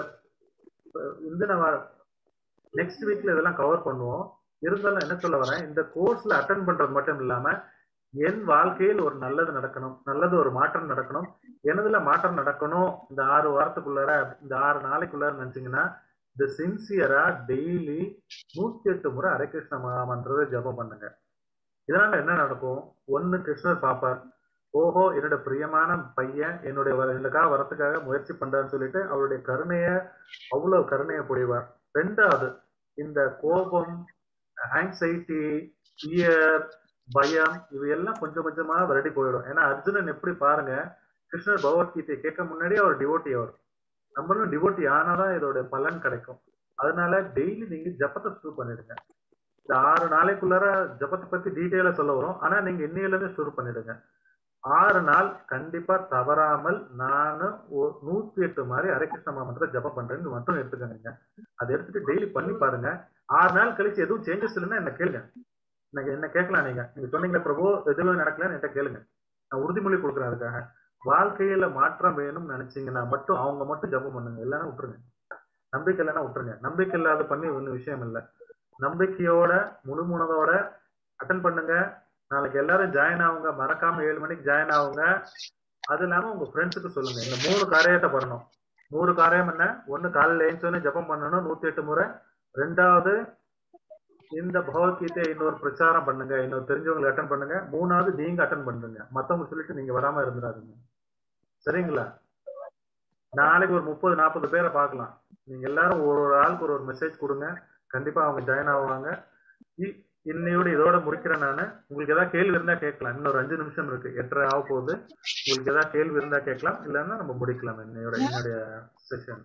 இந்த நம்ம நெக்ஸ்ட் வீக்ல இதெல்லாம் கவர் பண்ணுவோம். இருந்தாலும் என்ன சொல்ல வரேன், இந்த கோர்ஸ்ல அட்டன் பண்றது மட்டும் இல்லாம என் வாழ்க்கையில் ஒரு நல்லது நடக்கணும், நல்லது ஒரு மாற்றம் நடக்கணும், எனதுல மாற்றம் நடக்கணும். இந்த ஆறு வாரத்துக்குள்ளார, இந்த ஆறு நாளைக்குள்ளார நினைச்சீங்கன்னா இந்த சின்சியரா டெய்லி நூத்தி எட்டு முறை ஹரே கிருஷ்ண மகாமன்றதை ஜபம் பண்ணுங்க. இதனால என்ன நடக்கும்? ஒண்ணு, கிருஷ்ணர் பாப்பார், ஓஹோ என்னோட பிரியமான பையன் என்னுடைய எனக்காக வரத்துக்காக முயற்சி பண்றான்னு சொல்லிட்டு அவருடைய கருணைய அவ்வளவு கருணையை பொழிவார். ரெண்டாவது, இந்த கோபம், ஆங்ஸைட்டி, ஃபியர், பயம், இவையெல்லாம் கொஞ்சம் கொஞ்சமா விரட்டி போயிடும். ஏன்னா அர்ஜுனன் எப்படி பாருங்க, கிருஷ்ணர் பகவத்கீதையை கேட்க முன்னாடி அவர் டிவோட்டி. அவர் நம்மளும் டிவோட்டி ஆனாதான் இதோட பலன் கிடைக்கும். அதனால டெய்லி நீங்க ஜபத்தை ஸ்டோர் பண்ணிடுங்க. இந்த ஆறு நாளைக்குள்ளார ஜபத்தை பத்தி டீட்டெயிலா சொல்ல வரும். ஆனா நீங்க இன்னையில இருந்து ஸ்டோர் பண்ணிடுங்க. ஆறு நாள் கண்டிப்பா தவறாமல் நானும் நூத்தி எட்டு மாதிரி ஹரே கிருஷ்ண மகாமந்திர ஜபம் பண்றேன்னு மட்டும் எடுத்துக்கங்க. அதை எடுத்துட்டு டெய்லி பண்ணி பாருங்க. ஆறு நாள் கழிச்சு எதுவும் சேஞ்சஸ் இல்லைன்னா என்ன கேளுங்க. எனக்கு என்ன கேட்கலாம். நீங்க நீங்க சொன்னீங்களா பிரபு எதுவும் நடக்கலன்னு என்கிட்ட கேளுங்க, நான் உறுதிமொழி கொடுக்குறேன். அதுக்காக வாழ்க்கையில மாற்றம் வேணும்னு நினைச்சீங்கன்னா மட்டும் அவங்க மட்டும் ஜபம் பண்ணுங்க. இல்லைன்னா விட்டுருங்க. நம்பிக்கை இல்லைன்னா விட்டுருங்க. நம்பிக்கை இல்லாத பண்ணி ஒன்றும் விஷயம் இல்லை. நம்பிக்கையோட முழுமுனதோட அட்டன் பண்ணுங்க. நாளைக்கு எல்லாரும் ஜாயின் ஆகுங்க. மறக்காம ஏழு மணிக்கு ஜாயின் ஆகுங்க. அது இல்லாம உங்க ஃப்ரெண்ட்ஸுக்கு சொல்லுங்க. இந்த மூணு காரியத்தை பண்ணணும். மூணு காரியம் என்ன? ஒண்ணு, காலையில எழுந்தோடனே ஜபம் பண்ணணும் நூத்தி எட்டு முறை. ரெண்டாவது, இந்த பகவத்கீதை இன்னொரு பிரச்சாரம் பண்ணுங்க, இன்னொரு தெரிஞ்சவங்களை அட்டன் பண்ணுங்க. மூணாவது, நீங்க அட்டன் பண்ணுங்க. மத்தவங்க சொல்லிட்டு நீங்க வராம இருந்துடாதுங்க. சரிங்களா? நாளைக்கு ஒரு முப்பது நாற்பது பேரை பார்க்கலாம். நீங்க எல்லாரும் ஒரு ஒரு ஆளுக்கு ஒரு ஒரு மெசேஜ் கொடுங்க. கண்டிப்பா அவங்க ஜாயின் ஆவாங்க. இன்னையோட இதோட முடிக்கிறேன் நானு. உங்களுக்கு ஏதாவது கேள்வி இருந்தா கேட்கலாம். இன்னொரு அஞ்சு நிமிஷம் இருக்கு, எட்டரை ஆக போகுது. உங்களுக்கு ஏதாவது கேள்வி இருந்தா கேட்கலாம், இல்லைன்னா நம்ம முடிக்கலாம் என்னையோட என்னுடைய செஷன்.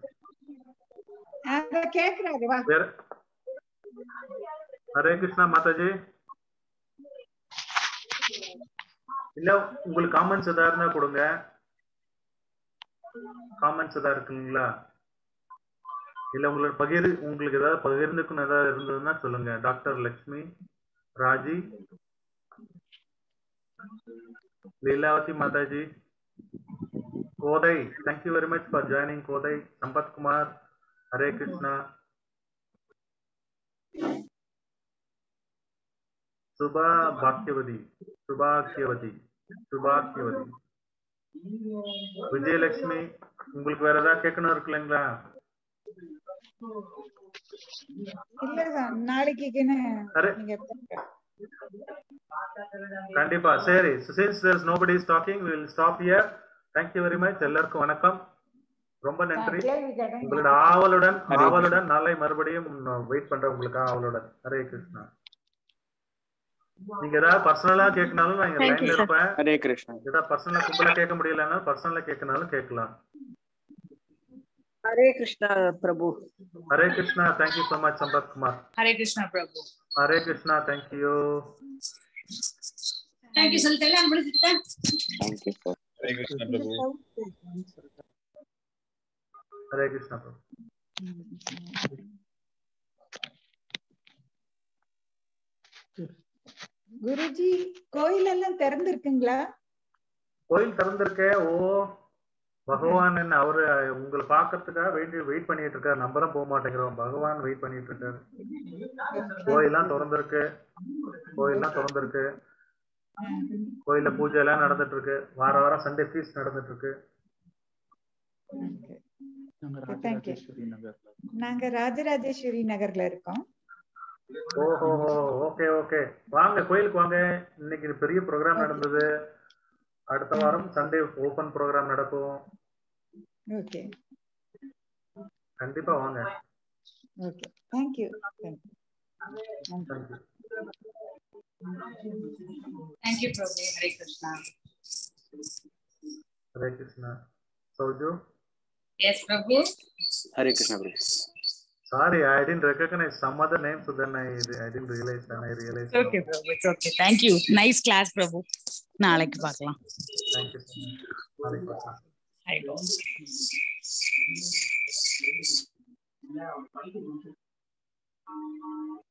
வேற ஹரே கிருஷ்ணா மாதாஜி. இல்ல உங்களுக்கு காமெண்ட்ஸ் ஏதாவது இருந்தா கொடுங்க. காமெண்ட்ஸ் ஏதாவது இருக்குங்களா? இல்ல உங்களோட பகிர் உங்களுக்கு ஏதாவது பகிர்ந்துக்குன்னு ஏதாவது இருந்ததுன்னா சொல்லுங்க. Doctor Lakshmi, Raji, Leelavathi Mataji, Kothai, thank you very much for joining. Kothai, Sampath Kumar, Hare Krishna, Subha பாக்கியவதி, சுபாக்கியவதி, சுபாக்கியவதி, விஜயலட்சுமி. உங்களுக்கு வேற ஏதாவது கேட்கணும் இருக்கு இல்லைங்களா? கண்டிப்பா. சரி, since there is nobody is talking, we will stop here. Thank you very much. எல்லாருக்கும் வணக்கம். ரொம்ப நன்றி. கேள்வி கேட்டேன். உங்களோட ஆவலுடன் ஆவலுடன் நாளை மறுபடியும் வெயிட் பண்றேன் உங்களுக்கா ஆவலுடன். ஹரே கிருஷ்ணா. நீங்க ஏதாவது பர்சனலா கேட்கனாலும் நான் இங்க லைன்ல இருப்பேன். ஹரே கிருஷ்ணா. ஏதாவது பர்சனலா கும்பலா கேட்க முடியலன்னா பர்சனலா கேட்கனாலும் கேட்கலாம். Hare Krishna Prabhu. Hare Krishna. Thank you so much Sampath Kumar. Hare Krishna Prabhu. Hare Krishna. Thank you. Thank you சொல்லிட்டேன் நான் முடிச்சிட்டேன். Thank you sir. ஹரே கிருஷ்ணா பிரபு. ஹரே கிருஷ்ணா பிரபு. குருஜி கோயில் எல்லாம் திறந்திருக்குங்களா? கோயில் திறந்திருக்கே. ஓ பகவான் என்ன அவரு உங்களை பாக்கிறதுக்காக வெயிட் வெயிட் பண்ணிட்டு இருக்காரு. நம்ம தான் போக மாட்டேங்கிறோம். பகவான் வெயிட் பண்ணிட்டு இருக்காரு. கோயிலாம் திறந்திருக்கு. கோயிலாம் திறந்திருக்கு. கோயில்ல பூஜை எல்லாம் நடந்துட்டு இருக்கு. வார வாரம் சண்டே ஃபீஸ்ட் நடந்துட்டு இருக்கு. நாங்க ராஜராஜேஸ்வரி நகர்ல இருக்கோம். ஓஹோ ஓகே ஓகே. வாங்க கோயிலுக்கு வாங்க. இன்னைக்கு பெரிய ப்ரோக்ராம் நடந்தது. அடுத்த வாரம் சண்டே ஓபன் ப்ரோக்ராம் நடக்கும். ஓகே கண்டிப்பா வாங்க. Okay thank you. Thank you Prabhu. Hare Krishna. Hare Krishna. Soju? Yes Prabhu. Hare Krishna Prabhu. Sorry, I didn't recognize some other names, so then I I didn't realize. Then I realized. It's okay Prabhu. It's okay. Thank you. Nice class Prabhu. நாளைக்கு பார்க்கலாம். Thank you so much. Hare Krishna. Hi God.